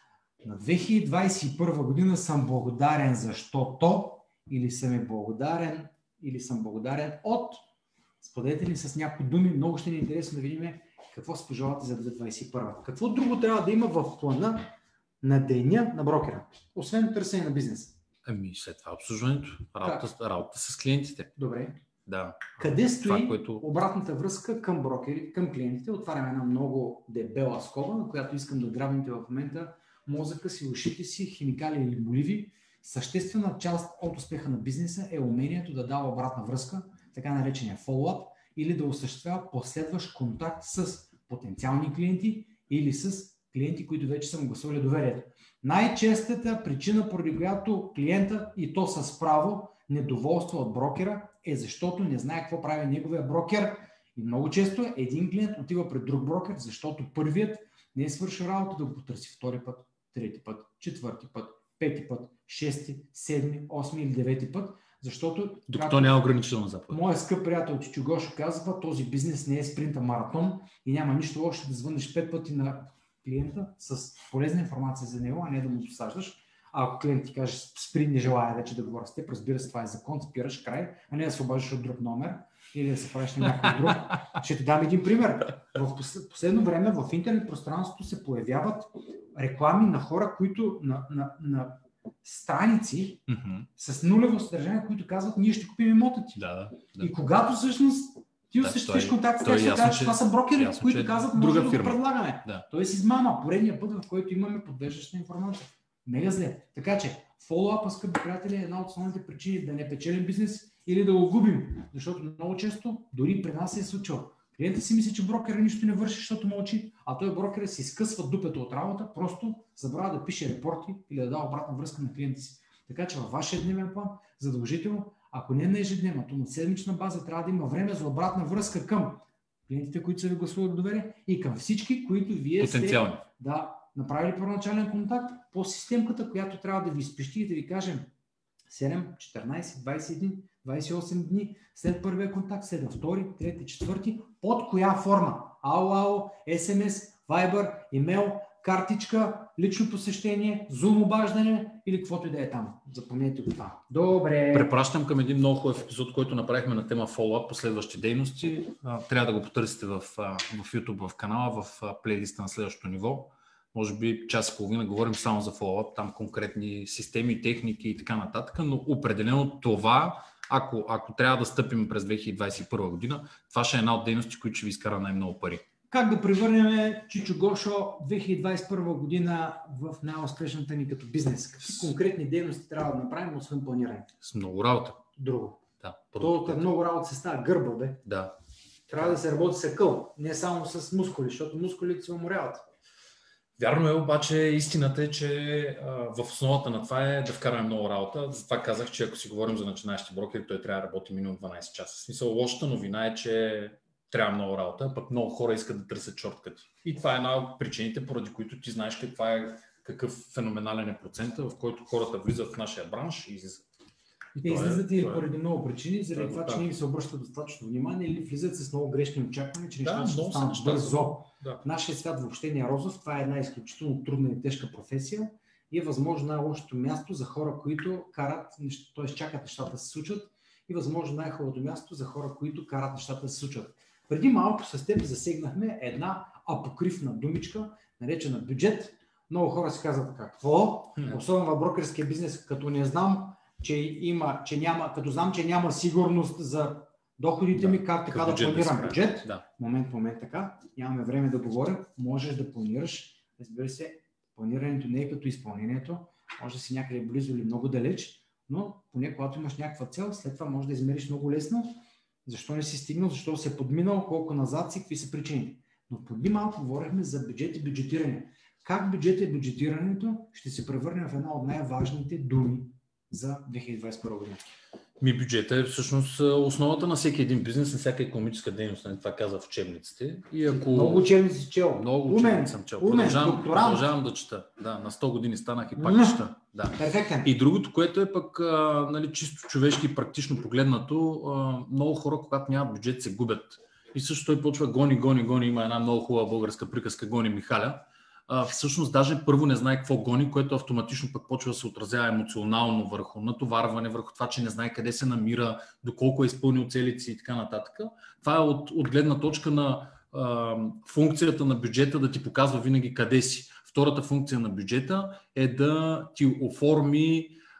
На две хиляди двадесет и първа година съм благодарен защото или съм е благодарен или съм благодарен от. Споделете ли с някои думи, много ще ни е интересно да видим какво се пожелавате за две хиляди двадесет и първа. Какво друго трябва да има в плана на деня на брокера, освен търсене на бизнес? Ами след това обслужването, работа, работа с клиентите. Добре. Да. Къде стои това, което... обратната връзка към брокери, към клиентите? Отварям една много дебела скоба, на която искам да грабните в момента мозъка си, ушите си, химикали или моливи. Съществена част от успеха на бизнеса е умението да дава обратна връзка, така наречения follow-up, или да осъществява последващ контакт с потенциални клиенти или с клиенти, които вече са му гласували доверието. Най-честата причина, поради която клиента, и то с право, недоволства от брокера, е защото не знае какво прави неговия брокер. И много често един клиент отива пред друг брокер, защото първият не е свършил работа да го потърси втори път, трети път, четвърти път, пети път, шести, седми, осми или девети път, защото... Докато няма ограничителна заповед. Моят скъп приятел Чичо Гошо казва, този бизнес не е спринта маратон и няма нищо лошо да звънеш пет пъти на клиента с полезна информация за него, а не да му досаждаш. А ако клиент ти каже, спри, не желая вече да говоря с теб, разбира се, това е закон, спираш край, а не да се обаждаш от друг номер или да се правиш на някой друг. Ще ти дам един пример. В последно време в интернет пространството се появяват реклами на хора, които на, на, на страници mm-hmm. с нулево съдържание, които казват, ние ще купим имота ти. Да, да, да. И когато всъщност ти да, осъществиш той, контакт с той тях, ще кажеш, това са брокери, ясно, които че казват, друга може да го фирма. предлагаме. Да. Тоест измама, поредния път, в който имаме подвеждаща информация. Мега зле. Така че, фоллоуапа, скъпи приятели, е една от основните причини да не печелим бизнес или да го губим. Защото много често, дори при нас се е случило. Клиентът си мисли, че брокера нищо не върши, защото мълчи, а той брокера си изкъсва дупето от работа, просто забравя да пише репорти или да дава обратна връзка на клиента си. Така че във вашия дневен план, задължително, ако не на ежедневно, то на седмична база трябва да има време за обратна връзка към клиентите, които са ви гласували доверие и към всички, които вие потенциални. сте да, направили първоначален контакт по системката, която трябва да ви изпещи и да ви кажем седем, четиринайсет, двайсет и един, двайсет и осем дни след първия контакт, след втори, трети, четвърти, под коя форма? ау ау, ес ем ес, Viber, имейл, картичка, лично посещение, Zoom обаждане или каквото и да е там. Запомнете го това. Добре. Препращам към един много хубав епизод, който направихме на тема follow-up, последващи дейности. Трябва да го потърсите в, в YouTube, в канала, в плейлиста на следващото ниво. Може би час и половина говорим само за follow-up, там конкретни системи, техники и така нататък, но определено това, ако, ако трябва да стъпим през две хиляди двайсет и първа година, това ще е една от дейности, които ще ви изкара най-много пари. Как да превърнем Чичо Гошо две хиляди двайсет и първа година в най-успешната ни като бизнес? Какви конкретни дейности трябва да направим, освен планиране? С много работа. Друго. Да, То от много работа се става гърба, бе. Да. Трябва да се работи с акъл, не само с мускули, защото мускулите се уморяват. Вярно е, обаче истината е, че а, в основата на това е да вкараме много работа. Затова казах, че ако си говорим за начинаещи брокери, той трябва да работи минимум дванайсет часа. В смисъл, лошата новина е, че трябва много работа, пък много хора искат да търсят шорткъти. И това е една от причините, поради които ти знаеш каква е, какъв феноменален е процента, в който хората влизат в нашия бранш и излизат. И излизат и поради много причини, заради това, че не ги се обръща достатъчно внимание или влизат с много грешни очаквания, че нещата ще станат бързо. Да. Нашия свят въобще не е розов, това е една изключително трудна и тежка професия и е възможно най-лошото място за хора, които карат, т.е. чакат нещата да се случат и възможно най-хубавото място за хора, които карат нещата да се случат. Преди малко с теб засегнахме една апокривна думичка, наречена бюджет. Много хора си казват какво, особено в брокерския бизнес, като не знам, че има, че няма, като знам, че няма сигурност за доходите да, ми, как така да планирам да бюджет. Да. Момент, момент така, нямаме време да говорим, можеш да планираш. Разбира се, планирането не е като изпълнението, може да си някъде близо или много далеч, но поне когато имаш някаква цел, след това можеш да измериш много лесно защо не си стигнал, защо се е подминал, колко назад си, какви са причините. Но преди малко говорихме за бюджет и бюджетиране. Как бюджет и бюджетирането ще се превърне в една от най-важните думи за две хиляди двайсет и първа година? Ми бюджета е всъщност основата на всеки един бизнес, на всяка икономическа дейност, това каза в учебниците. И ако... Много учебници чел. Много учебници съм чел. Умен, продължавам, докторант. продължавам да чета. Да, на сто години станах и пак чета. Да. Перфектен. И другото, което е пък а, нали, чисто човешки и практично погледнато, а, много хора, когато нямат бюджет, се губят. И също той почва гони, гони, гони. Има една много хубава българска приказка "Гони Михаля". А, всъщност даже първо не знае какво гони, което автоматично пък почва да се отразява емоционално върху натоварване, върху това, че не знае къде се намира, доколко е изпълнил целите си и така нататък. Това е от, от гледна точка на а, функцията на бюджета да ти показва винаги къде си. Втората функция на бюджета е да ти оформи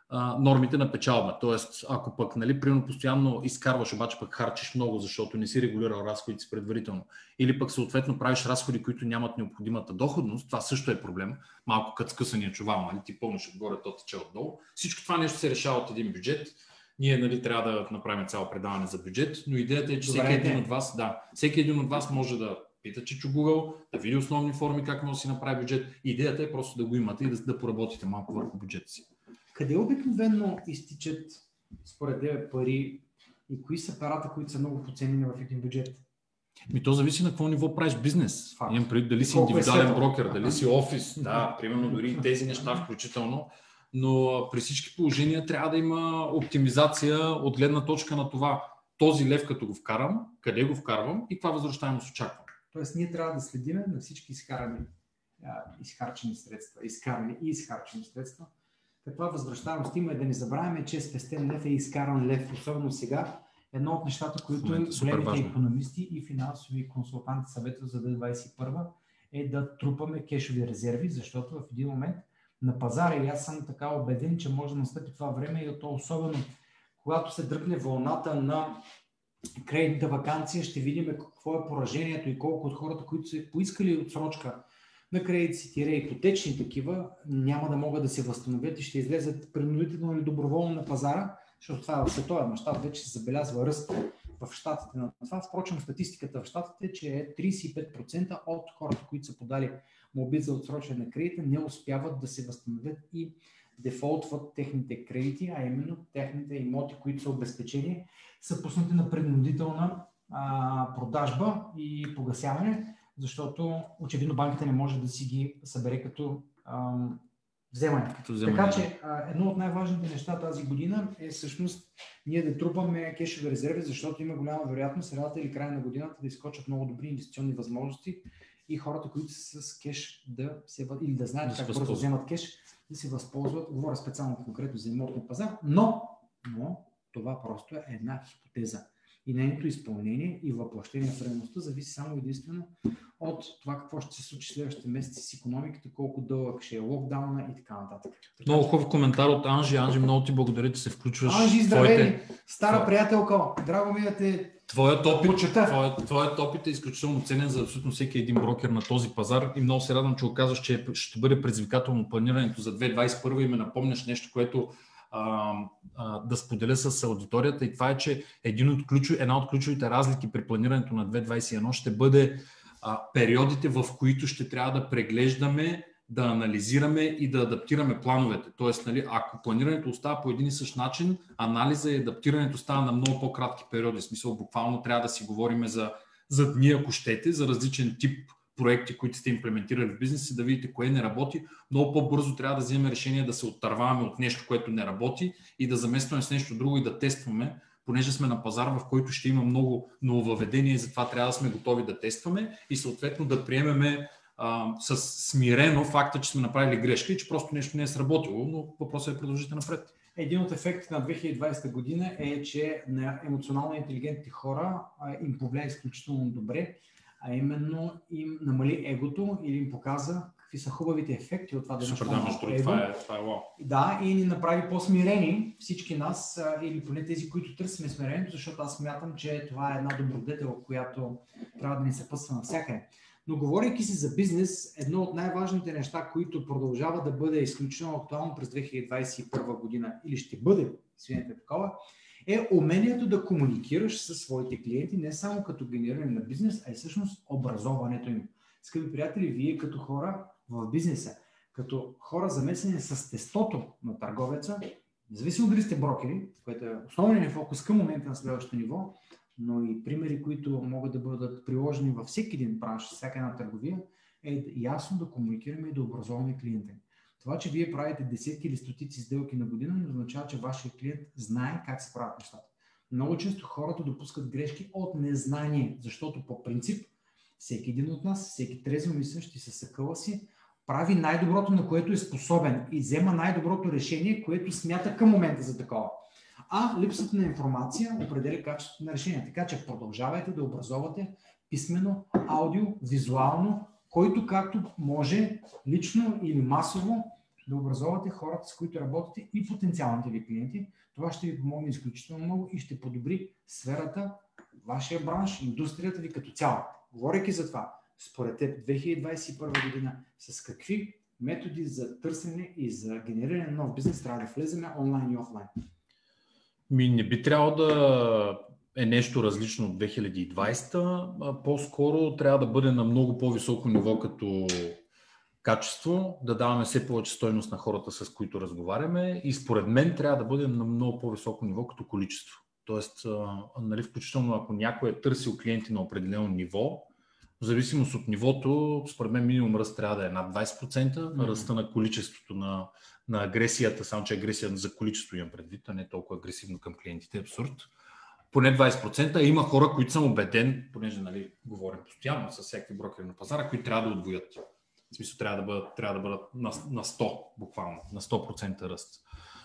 а, нормите на печалба. Тоест, ако пък, нали, примерно постоянно изкарваш, обаче пък харчиш много, защото не си регулирал разходите си предварително, или пък съответно правиш разходи, които нямат необходимата доходност, това също е проблем. Малко като скъсания чувал, нали, ти пълниш отгоре, то тече отдолу. Всичко това нещо се решава от един бюджет. Ние, нали, трябва да направим цяло предаване за бюджет, но идеята е, че всеки един от вас, да, всеки един от вас може да пита, че чу Google, да види основни форми, как може да си направи бюджет. Идеята е просто да го имате и да, да поработите малко върху бюджета си. Къде обикновено изтичат според тебе пари и кои са парата, които са много подценени в един бюджет? Ми то зависи на какво ниво правиш бизнес. Факт. Имам преди дали си индивидуален брокер, дали си офис, да, примерно дори и тези неща включително. Но при всички положения трябва да има оптимизация от гледна точка на това, този лев като го вкарам, къде го вкарвам и каква възвръщаемост очаквам. Тоест ние трябва да следим на всички изкарани, изхарчени средства, изкарани и изхарчени средства. Каква възвръщаемост има и да не забравяме, че спестен лев е изкаран лев, особено сега. Едно от нещата, които големите икономисти и финансови консултанти съветват за две хиляди двадесет и първа е да трупаме кешови резерви, защото в един момент на пазара, и аз съм така убеден, че може да настъпи това време и то особено когато се дръпне вълната на кредитната ваканция, ще видим какво е поражението и колко от хората, които са поискали отсрочка на кредит си, тире ипотечни такива, няма да могат да се възстановят и ще излезат принудително или доброволно на пазара, защото това в световен мащаб вече се забелязва ръст в щатите на това. Впрочем, статистиката в щатите е, че тридесет и пет процента от хората, които са подали молби за отсрочване на кредита, не успяват да се възстановят и дефолтват техните кредити, а именно техните имоти, които са обезпечени, са пуснати на принудителна а, продажба и погасяване, защото очевидно банката не може да си ги събере като а, вземане. Като вземане. Така че а, едно от най-важните неща тази година е всъщност ние да трупаме кешови резерви, защото има голяма вероятност средата или края на годината да изскочат много добри инвестиционни възможности и хората, които са с кеш да се, или да знаят да как бързо вземат кеш, да се възползват. Говоря специално конкретно за имотния пазар, но, но това просто е една хипотеза. И нейното изпълнение и въплъщение в реалността зависи само единствено от това какво ще се случи следващите месеци с икономиката, колко дълъг ще е локдауна и така нататък. Много хубав коментар от Анжи. Анжи, много ти благодаря, че се включваш. Анжи, здравей! Твоите... Стара Твое... приятелка! Драго ми да те Твоят опит, твоят, твоят опит е изключително ценен за абсолютно всеки един брокер на този пазар и много се радвам, че оказваш, че ще бъде предизвикателно планирането за две хиляди двадесет и първа и ме напомняш нещо, което а, а, да споделя с аудиторията, и това е, че един от ключови, една от ключовите разлики при планирането на две хиляди двадесет и едно ще бъде а, периодите, в които ще трябва да преглеждаме, да анализираме и да адаптираме плановете. Тоест, нали, ако планирането остава по един и същ начин, анализа и адаптирането става на много по-кратки периоди. В смисъл, буквално трябва да си говорим за, за дни, ако щете, за различен тип проекти, които сте имплементирали в бизнеса, да видите кое не работи. Много по-бързо трябва да вземем решение да се оттърваваме от нещо, което не работи и да заместваме с нещо друго и да тестваме, понеже сме на пазар, в който ще има много нововъведения и затова трябва да сме готови да тестваме и съответно да приемеме Uh, с смирено факта, че сме направили грешка и че просто нещо не е сработило, но въпросът е да продължите напред. Един от ефектите на две хиляди и двадесета година е, че на емоционално интелигентните хора а, им повлия изключително добре, а именно им намали егото или им показа какви са хубавите ефекти от това да имаш по-малко его. Това е, това е wow. Да, и ни направи по-смирени всички нас, а, или поне тези, които търсим смирението, защото аз смятам, че това е една добродетел, която трябва да ни съпътства навсякъде. Но говорейки си за бизнес, едно от най-важните неща, които продължава да бъде изключително актуално през две хиляди двадесет и първа година или ще бъде, свинете такова, е умението да комуникираш със своите клиенти не само като генериране на бизнес, а и всъщност образоването им. Скъпи приятели, вие като хора в бизнеса, като хора замесени с тестото на търговеца, независимо дали сте брокери, което е основният фокус към момента на следващото ниво, но и примери, които могат да бъдат приложени във всеки един бранш, всяка една търговия, е ясно да комуникираме и да образоваме клиента. Това, че вие правите десетки или стотици сделки на година, не означава, че вашия клиент знае как се правят нещата. Много често хората допускат грешки от незнание, защото по принцип всеки един от нас, всеки трезво мислещ и със съкъла си, прави най-доброто, на което е способен и взема най-доброто решение, което смята към момента за такова. А липсата на информация определя качеството на решение. Така че продължавайте да образовате писмено, аудио, визуално, който както може лично или масово да образовате хората, с които работите и потенциалните ви клиенти. Това ще ви помогне изключително много и ще подобри сферата, вашия бранш, индустрията ви като цяло. Говорейки за това, според теб две хиляди двадесет и първа година с какви методи за търсене и за генериране на нов бизнес трябва да влеземе онлайн и офлайн? Ми не би трябвало да е нещо различно от две хиляди и двадесета, а по-скоро трябва да бъде на много по-високо ниво като качество, да даваме все повече стойност на хората, с които разговаряме, и според мен трябва да бъде на много по-високо ниво като количество. Тоест, нали, включително ако някой е търсил клиенти на определено ниво, в зависимост от нивото, според мен минимум ръст трябва да е над двадесет процента, mm-hmm. ръста на количеството на, на агресията, само че агресията за количество имам предвид, а не толкова агресивно към клиентите, е абсурд. Поне двадесет процента. Има хора, които съм убеден, понеже, нали, говорим постоянно с всякакви брокери на пазара, които трябва да отвоят. В смисъл, трябва да бъдат, трябва да бъдат на, на сто, буквално, на сто процента ръст.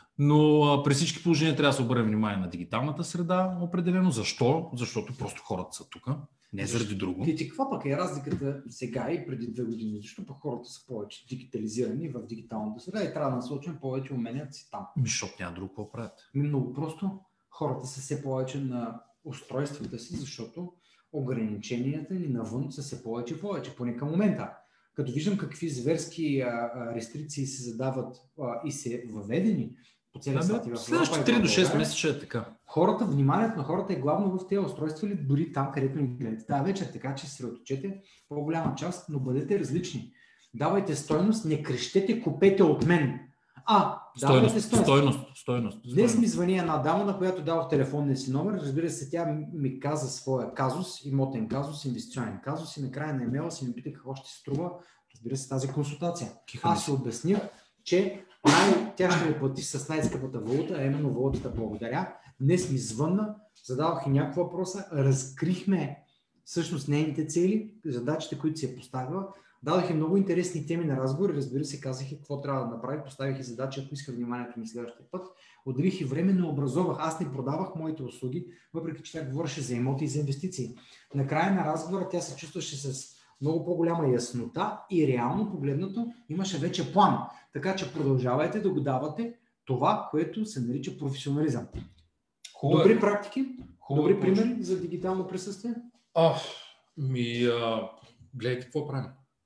Но а, при всички положения трябва да се обърне внимание на дигиталната среда, определено. Защо? Защото просто хората са тук, не заради друго. Ти, ти каква пък е разликата сега и преди две години? Защо пък хората са повече дигитализирани в дигиталната среда и трябва да насочим повече уменията си там? Ми, защото няма друго какво правят. Много просто. Хората са все повече на устройствата си, защото ограниченията ни навън са все повече и повече, поне към момента. Като виждам какви зверски а, а, рестрикции се задават а, и се въведени по целия свят. Да, следващите три до шест месеца е така. Хората, вниманието на хората е главно в тези устройства или дори там, където ни гледате. Да, вече така, че се средоточете по-голяма част, но бъдете различни. Давайте стойност, не крещете, купете от мен. А, стойност, стойност. Стойност, стойност. Днес ми звъни една дама, на която дадох телефонния си номер. Разбира се, тя ми каза своя казус, имотен казус, инвестиционен казус и накрая на имейла си ми пита какво ще се струва, разбира се, тази консултация. Аз се обясних, че най- тя ще ми плати с най-скъпата валута, а именно валутата благодаря. Днес ми звънна, задавах и някаква въпроса, разкрихме всъщност нейните цели, задачите, които си е поставила. Дадох и много интересни теми на разговор, разбира се, казах и какво трябва да направи, поставих и задачи, ако исках вниманието ми следващия път. Отделих и време, не образовах, аз не продавах моите услуги, въпреки че тя говореше за имоти и за инвестиции. Накрая на разговора тя се чувстваше с много по-голяма яснота и реално погледнато имаше вече план. Така че продължавайте да го давате това, което се нарича професионализъм. Хубаво. Добри практики, хубаво, добри примери за дигитално присъствие? А, ми, а, гледайте какво правим.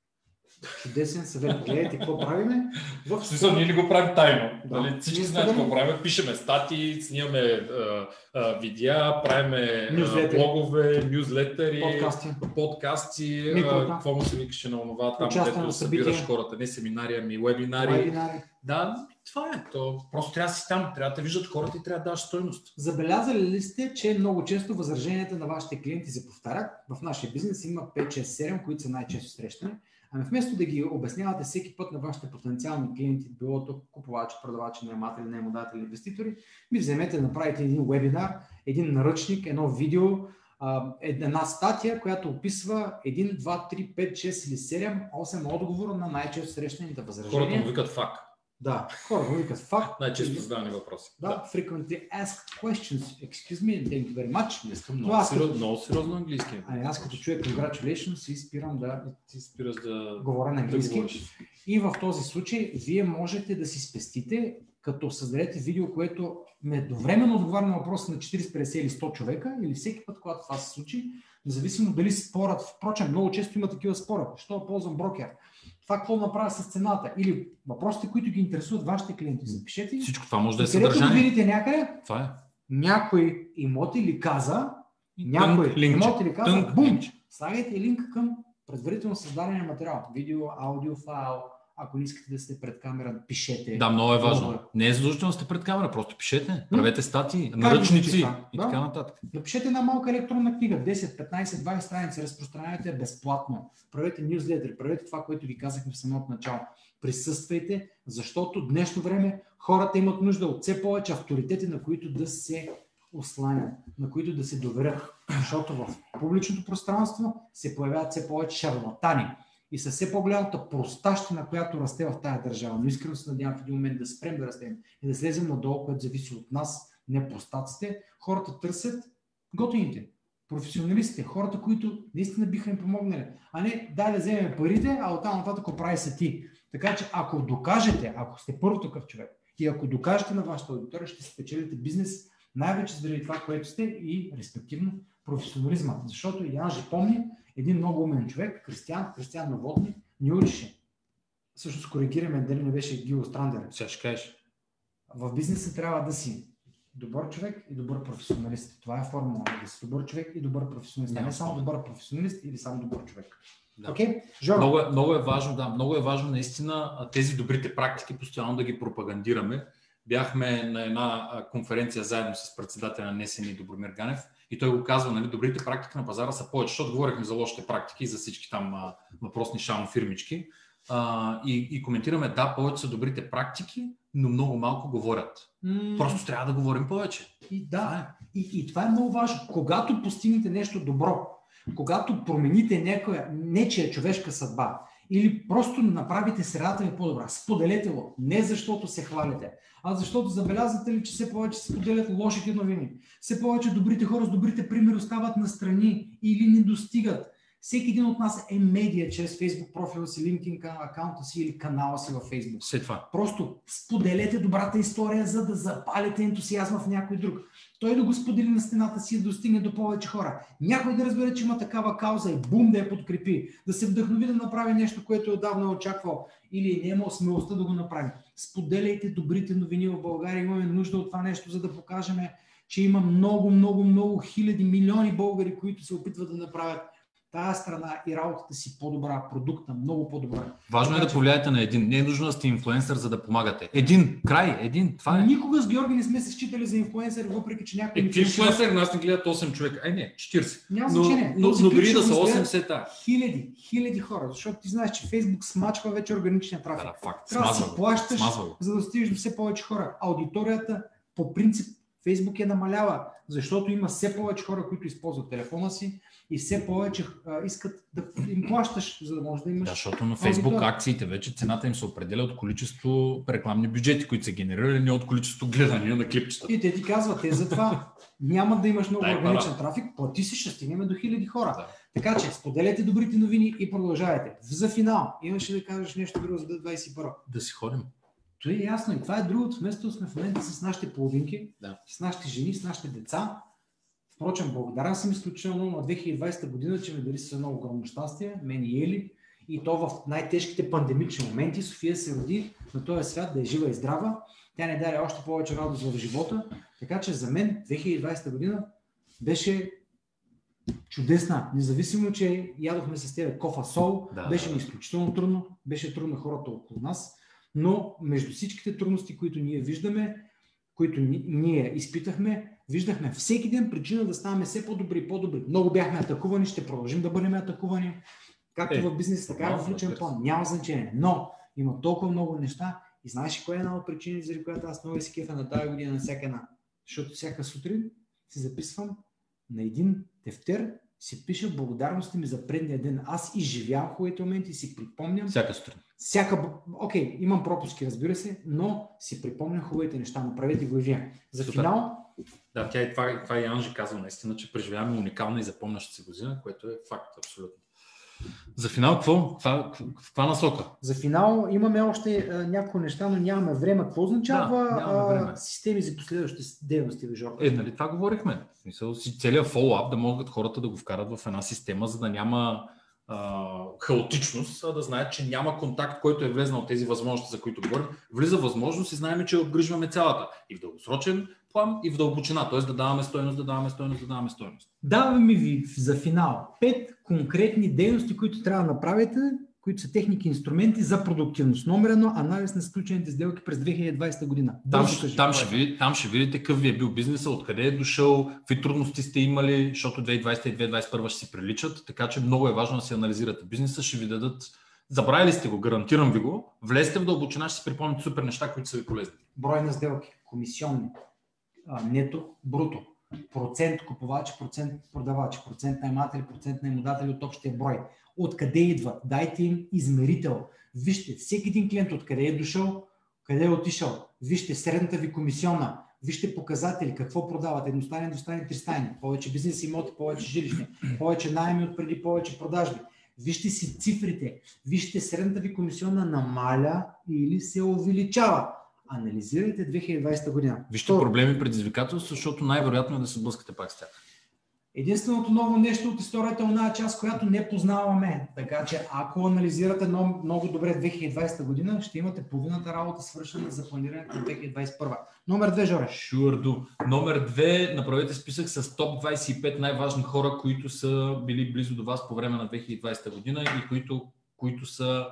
Чудесен съвет. Гледайте какво правиме. В смисъл, ние ли го правим тайно? Да. Нали? Всички знаят какво правим. Пишеме статии, снимаме а, а, видеа, правиме нюзлетери. блогове, нюзлетери, подкасти, подкасти а, какво му се викаше на онова, там където събираш хората. Не семинари, ами вебинари. Вебинари. Да, това е. То просто трябва да си там, трябва да те виждат хората и трябва да даваш стойност. Забелязали ли сте, че много често възраженията на вашите клиенти се повтарят? В нашия бизнес има пет шест седем, които са най-често срещани. Ами вместо да ги обяснявате всеки път на вашите потенциални клиенти, било то купувачи, продавачи, наематели, наемодатели, инвеститори, ми вземете да направите един вебинар, един наръчник, едно видео, една статия, която описва един, два, три, пет, шест или седем, осем отговора на най-често срещаните възражения. Хората му викат факт. Да, хората му викат факт. Най-често задавани въпроси. Да, да, frequently asked questions. Excuse me, thank you very much. Искам много, сериоз, много сериозно английски. А аз като чуя congratulations и спирам да, ти спираш да говоря на английски. Да и в този случай вие можете да си спестите, като създадете видео, което едновременно отговаря на въпроса на четирийсет, петдесет или сто човека, или всеки път, когато това се случи, независимо дали спорят. Впрочем, много често има такива спора. Що ползвам брокер? Това какво направя с цената? Или въпросите, които ги интересуват вашите клиенти. Запишете. Всичко това може да е съдържание. Където видите някъде, това е. Някой имот или каза, някой имот или каза, тънк, бум, слагайте линк към предварително създадения материал. Видео, аудио, файл. Ако не искате да сте пред камера, пишете. Да, много е важно. Много... Не е задължително да сте пред камера, просто пишете. Правете статии, наръчници и да? така нататък. Напишете една малка електронна книга, десет, петнайсет, двайсет страници, разпространявайте безплатно. Правете нюзлетър, правете това, което ви казахме в самото начало. Присъствайте, защото в днешно време хората имат нужда от все повече авторитети, на които да се осланят, на които да се доверят. Защото в публичното пространство се появяват все повече шарлатани. И със все по-голямата простащина, която расте в тая държава. Но искрено се надявам в един момент да спрем да растем и да слезем надолу, което зависи от нас, не простаците. Хората търсят готините, професионалистите, хората, които наистина биха им помогнали. А не дай да вземем парите, а оттам нататък оправи се ти. Така че ако докажете, ако сте първо такъв човек и ако докажете на вашата аудитория, ще спечелите бизнес най-вече заради това, което сте и респективно професионализма. Защото Ян же помни, един много умен човек, Кристиан, Кристиан Новотни, ни учеше. Всъщност коригираме, дали не беше Гил Страндер. Сега ще кажеш. В бизнеса трябва да си добър човек и добър професионалист. Това е формула. Да си добър човек и добър професионалист. Не само добър професионалист или само добър човек. Да. Okay? Жоро. Много, е, много е важно, да, много е важно наистина тези добрите практики постоянно да ги пропагандираме. Бяхме на една конференция заедно с председателя на НЕСЕН и Добромир Ганев и той го казва, нали, добрите практики на пазара са повече, защото говорихме за лошите практики и за всички там а, въпросни шално фирмички а, и, и коментираме, да, повече са добрите практики, но много малко говорят. Mm. Просто трябва да говорим повече. И, да, и, и това е много важно. Когато постигнете нещо добро, когато промените някоя, нечия човешка съдба или просто направите средата ви по-добра, споделете го. Не защото се хвалите, а защото забелязвате ли, че все повече се споделят лошите новини. Все повече добрите хора с добрите примери остават настрани или не достигат. Всеки един от нас е медия чрез Facebook профила си, LinkedIn акаунта си или канала си във Facebook. След това. Просто споделете добрата история, за да запалите ентусиазма в някой друг. Той да го сподели на стената си, да достигне до повече хора. Някой да разбере, че има такава кауза и бум да я подкрепи. Да се вдъхнови да направи нещо, което отдавна е очаквал или не е имал смелостта да го направи. Споделяйте добрите новини в България. Имаме нужда от това нещо, за да покажем, че има много, много, много хиляди, милиони българи, които се опитват да направят тая страна и работата си по-добра, продукта много по-добра. Важно така, е да повлияете на един. Не е нужно да сте инфлуенсър, за да помагате. Един, край, един, това е. Никога с Георги не сме се считали за инфлуенсър, въпреки че някой... Е, ти инфлуенсър, нас не гледат осем човека. Ай не, четирийсет. Няма значение. Но, но, но дори да са осем сета. Хиляди, хиляди хора, защото ти знаеш, че Фейсбук смачва вече органичния трафик. Да, факт. Трябва да си плащаш, Смазва. за да стигнеш до все повече хора. Аудиторията по принцип Фейсбук я намалява, защото има все повече хора, които използват телефона си и все повече а, искат да им плащаш, за да можеш да имаш... Да, защото на Фейсбук акциите вече цената им се определя от количество рекламни бюджети, които са генерирали, не от количество гледания на клипчета. И те ти казват, те затова няма да имаш много органичен трафик, плати си, ще стигнем до хиляди хора. Да. Така че споделете добрите новини и продължавайте. За финал, имаше да кажеш нещо друго за двайсет и първа. Да си ходим. То е ясно и това е другото. Вместо сме в момента с нашите половинки, да. С нашите жени, с нашите деца. Впрочем, благодарен съм изключително на две хиляди и двайсета година, че ме дари с едно огромно щастие, мен и Ели. И то в най-тежките пандемични моменти. София се роди на този свят да е жива и здрава. Тя не даде още повече радост в живота. Така че за мен две хиляди и двайсета година беше чудесна. Независимо, че ядохме с тебе кофа сол, да, беше ми изключително трудно. Беше трудно хората около нас. Но между всичките трудности, които ние виждаме, които ни, ние изпитахме, виждахме всеки ден причина да ставаме все по-добри, по-добри. Много бяхме атакувани, ще продължим да бъдем атакувани. Както е, в бизнес, така и в личен план. Няма значение. Но има толкова много неща и знаеш ли коя е една от причините, заради която аз много си кефа на тази година на всяка една? Защото всяка сутрин си записвам на един тефтер, си пиша благодарности ми за предния ден. Аз изживявам хубавите моменти и си припомням. Всяка сутрин. Всяка... Окей, okay, имам пропуски, разбира се, но си припомням хубавите неща. Направете го и вие. За Супер. финал... Да, тя и това, това и Анжи казва наистина, че преживяваме уникална и запомняща се година, което е факт абсолютно. За финал, какво? Каква, каква насока? За финал имаме още а, някои неща, но нямаме време. Какво означава да, време. а, системи за последващи дейности, Жорко? Е, нали това говорихме. В смисъл, целият фоллоуап да могат хората да го вкарат в една система, за да няма а, хаотичност, а да знаят, че няма контакт, който е влезнал от тези възможности, за които говорим. Влиза възможност и знаем, че обгрижваме цялата. И в дългосрочен план, и в дълбочина. Т.е. да даваме стойност, да даваме стойност, да даваме стойност. Даваме ви за финал пет конкретни дейности, които трябва да направите, които са техники и инструменти за продуктивност. Номер едно, анализ на сключените сделки през две хиляди и двайсета година. Там, ще, там, ще видите, там ще видите какъв ви е бил бизнеса, откъде е дошъл, какви трудности сте имали, защото две хиляди и двайсета и две хиляди и двайсет и първа ще си приличат, така че много е важно да си анализирате бизнеса, ще ви дадат, забравили сте го, гарантирам ви го, влезте в дълбочина, ще си припомните супер неща, които са ви полезни. Брой на сделки, комисионни, нето, бруто, процент купувачи, процент продавачи, процент наематели, процент наемодатели от общия брой. Откъде идват? Дайте им измерител. Вижте всеки един клиент откъде е дошъл, къде е отишъл. Вижте средната ви комисионна. Вижте показатели, какво продават. Едностайни, двустайни, тристайни. Повече бизнес имоти, повече жилищни, повече наеми от преди, повече продажби. Вижте си цифрите. Вижте средната ви комисионна намаля или се увеличава. Анализирайте две хиляди и двадесета година. Вижте То... проблеми и предизвикателства, защото най-вероятно е да се блъскате пак с тях. Единственото ново нещо от историята е оная част, която не познаваме. Така че ако анализирате много, много добре две хиляди и двадесета година, ще имате половината работа свършена за планирането на две хиляди двадесет и първа. Номер две, Жоре. Sure do. Номер две, направете списък с топ двадесет и пет най-важни хора, които са били близо до вас по време на две хиляди и двадесета година и които, които са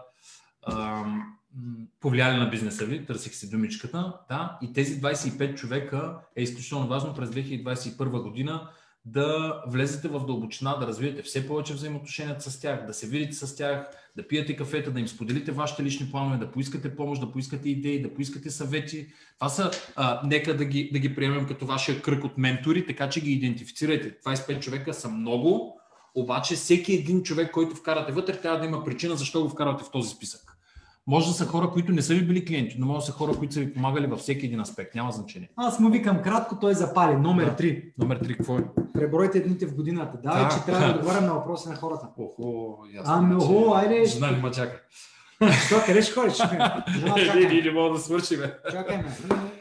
ам, повлияли на бизнеса ви. Търсих си думичката. Да? И тези двадесет и пет човека е изключително важно през две хиляди двадесет и първа година да влезете в дълбочина, да развиете все повече взаимоотношенията с тях, да се видите с тях, да пиете кафета, да им споделите вашите лични планове, да поискате помощ, да поискате идеи, да поискате съвети. Това са, а, нека да ги, да ги приемем като вашия кръг от ментори, така че ги идентифицирайте. двадесет и пет човека са много, обаче всеки един човек, който вкарате вътре, трябва да има причина защо го вкарате в този списък. Може да са хора, които не са ви били клиенти, но може да са хора, които са ви помагали във всеки един аспект. Няма значение. Аз му викам кратко, той запали. Номер три. Да. Номер три, какво е? Пребройте дните в годината. Да, а, че трябва да отговарям на въпроси на хората. Охо, ясно. Ами, охо, айде. Жена не ма чака. Що, къде ще ходиш? Жена чака. Не, не мога да свършим. Чакай ме.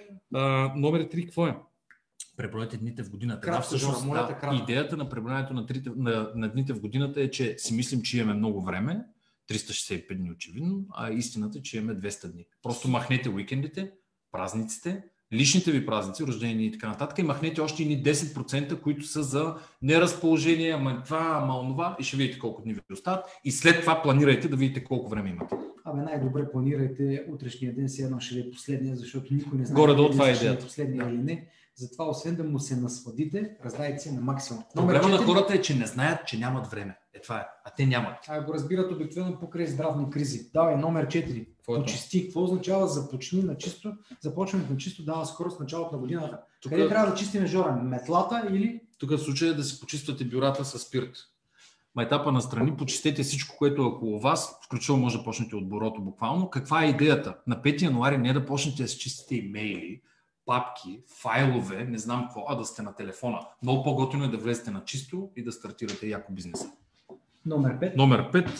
Номер три, какво е? Пребройте дните в годината. Кратко, да, всъщност, Жора, моля те, да, кратко. идеята на преброяването на, на, на дните в годината е, че си мислим, че имаме много време, триста шестдесет и пет дни очевидно, а истината е, че имаме двеста дни. Просто махнете уикендите, празниците, личните ви празници, рождени и така нататък, и махнете още и десет процента, които са за неразположение, ама това, ама онова, и ще видите колко дни ви остават. И след това планирайте да видите колко време имате. Абе, най-добре планирайте утрешния ден, си едно ще ви е последния, защото никой не знае Горе-долу това е ще идеята. е последния или не. Затова, освен да му се насладите, раздайте се на максимум. Проблема на хората е, че не знаят, че нямат време. Е, това е. А те нямат. А го разбират обикновено покрай здравни кризи. Давай, номер четири. Почисти. Какво означава започни на чисто? Започването на чисто дава скорост в началото на годината. Тук... Къде трябва да чистим, Жора? Метлата или? Тук в случая е да си почиствате бюрата с спирт. Майтапа настрани, почистете всичко, което е около вас, включително може да почнете от бюрото буквално. Каква е идеята? На пети януари не да почнете да си чистите имейли, папки, файлове, не знам какво, а да сте на телефона. Много по-готино е да влезете на чисто и да стартирате яко бизнеса. Номер пет. Номер пет.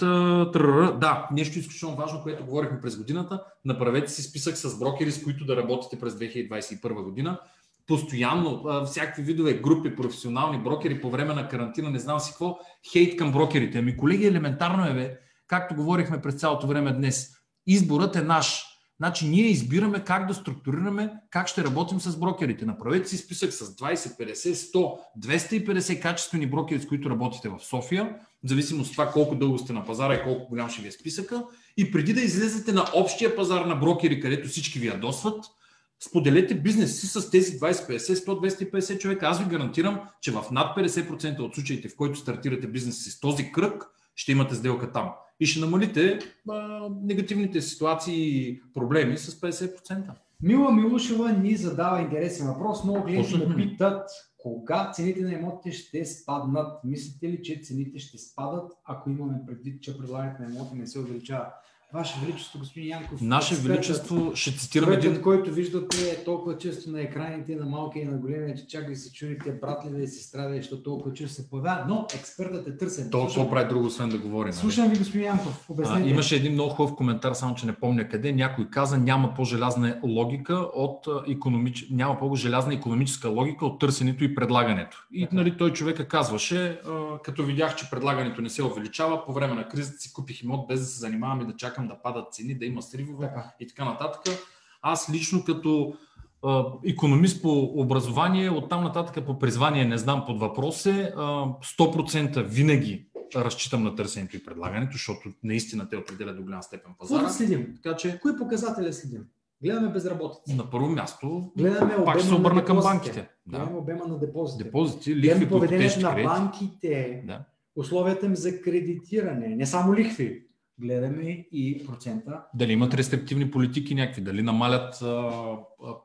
Да, нещо изключително важно, което говорихме през годината. Направете си списък с брокери, с които да работите през две хиляди двадесет и първа година. Постоянно, всякакви видове групи, професионални брокери по време на карантина, не знам си какво, хейт към брокерите. Ами, колеги, елементарно е, бе, както говорихме през цялото време днес. Изборът е наш. Значи ние избираме как да структурираме, как ще работим с брокерите. Направете си списък с двадесет, петдесет, сто, двеста и петдесет качествени брокери, с които работите в София, в зависимост от това колко дълго сте на пазара и колко голям ще ви е списъка. И преди да излезете на общия пазар на брокери, където всички ви ядосват, споделете бизнес си с тези двадесет, петдесет, сто, двеста и петдесет човека. Аз ви гарантирам, че в над петдесет процента от случаите, в които стартирате бизнес си с този кръг, ще имате сделка там. И ще намалите а, негативните ситуации и проблеми с петдесет процента. Мила Милушева ни задава интересен въпрос. Много клиенти ме питат кога цените на имотите ще спаднат. Мислите ли, че цените ще спадат, ако имаме предвид, че предлагането на имоти не се увеличава? Ваше Величество, господин Янков. Наше Величество, ще цитирам един... който виждате толкова често на екраните, на малкия и на големия, че чакай се чуните, брат ли да и сестра ли, защото толкова често се появява, но експертът е търсен. То какво прави друго, освен да говори? Нали? Слушам ви, господин Янков, обяснете. А, имаше един много хубав коментар, само че не помня къде. Някой каза, няма по-желязна логика от икономич... няма по-желязна икономическа логика от търсенето и предлагането. И нали, той човека казваше, а, като видях, че предлагането не се увеличава, по време на кризата си купих имот без да се занимавам и да чакам да падат цени, да има сривове така. И така нататък. Аз лично като а, икономист по образование, оттам нататък по призвание, не знам, под въпрос е, а, сто процента винаги разчитам на търсенето и предлагането, защото наистина те определят до голяма степен пазара. Какво да следим? Така че... Кои показатели следим? Гледаме безработица. На първо място, гледаме пак ще се обърна към банките. Гледаме да. обема на депозите. Депозити, лихви, поведението на банките, да. Условията им за кредитиране, не само лихви. Гледаме и процента. Дали имат рестриктивни политики някакви, дали намалят а, а,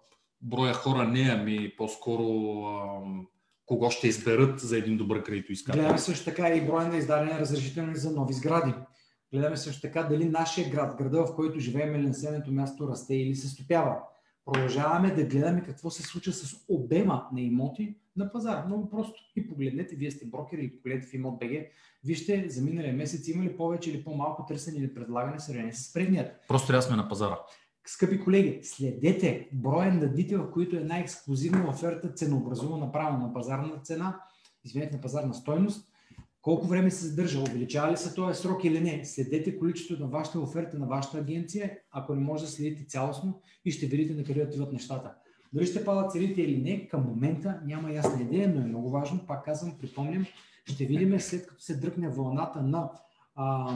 броя хора, не, ами по-скоро а, кого ще изберат за един добър кредитоискател. Гледаме също така и броя на издадени разрешителни за нови сгради. Гледаме също така дали нашия град, града, в който живеем или населеното място расте или се стопява. Продължаваме да гледаме какво се случва с обема на имоти на пазара. Много просто. И погледнете, вие сте брокер или погледнете в имот.бг, вижте за миналия месец има ли повече или по-малко търсене или предлагане сравнение с предният. Просто трябва да сме на пазара. Скъпи колеги, следете броя на дните, в които е най-ексклюзивна оферта ценообразувана направо на пазарна цена, извинете, на пазарна стойност, колко време се задържа, увеличава ли се този срок или не. Следете количеството на вашата оферта на вашата агенция, ако не може да следите цялостно и ще видите на къде отиват нещата. Дали ще падат цените или не, към момента няма ясна идея, но е много важно. Пак казвам, припомням, ще видим след като се дръпне вълната на а,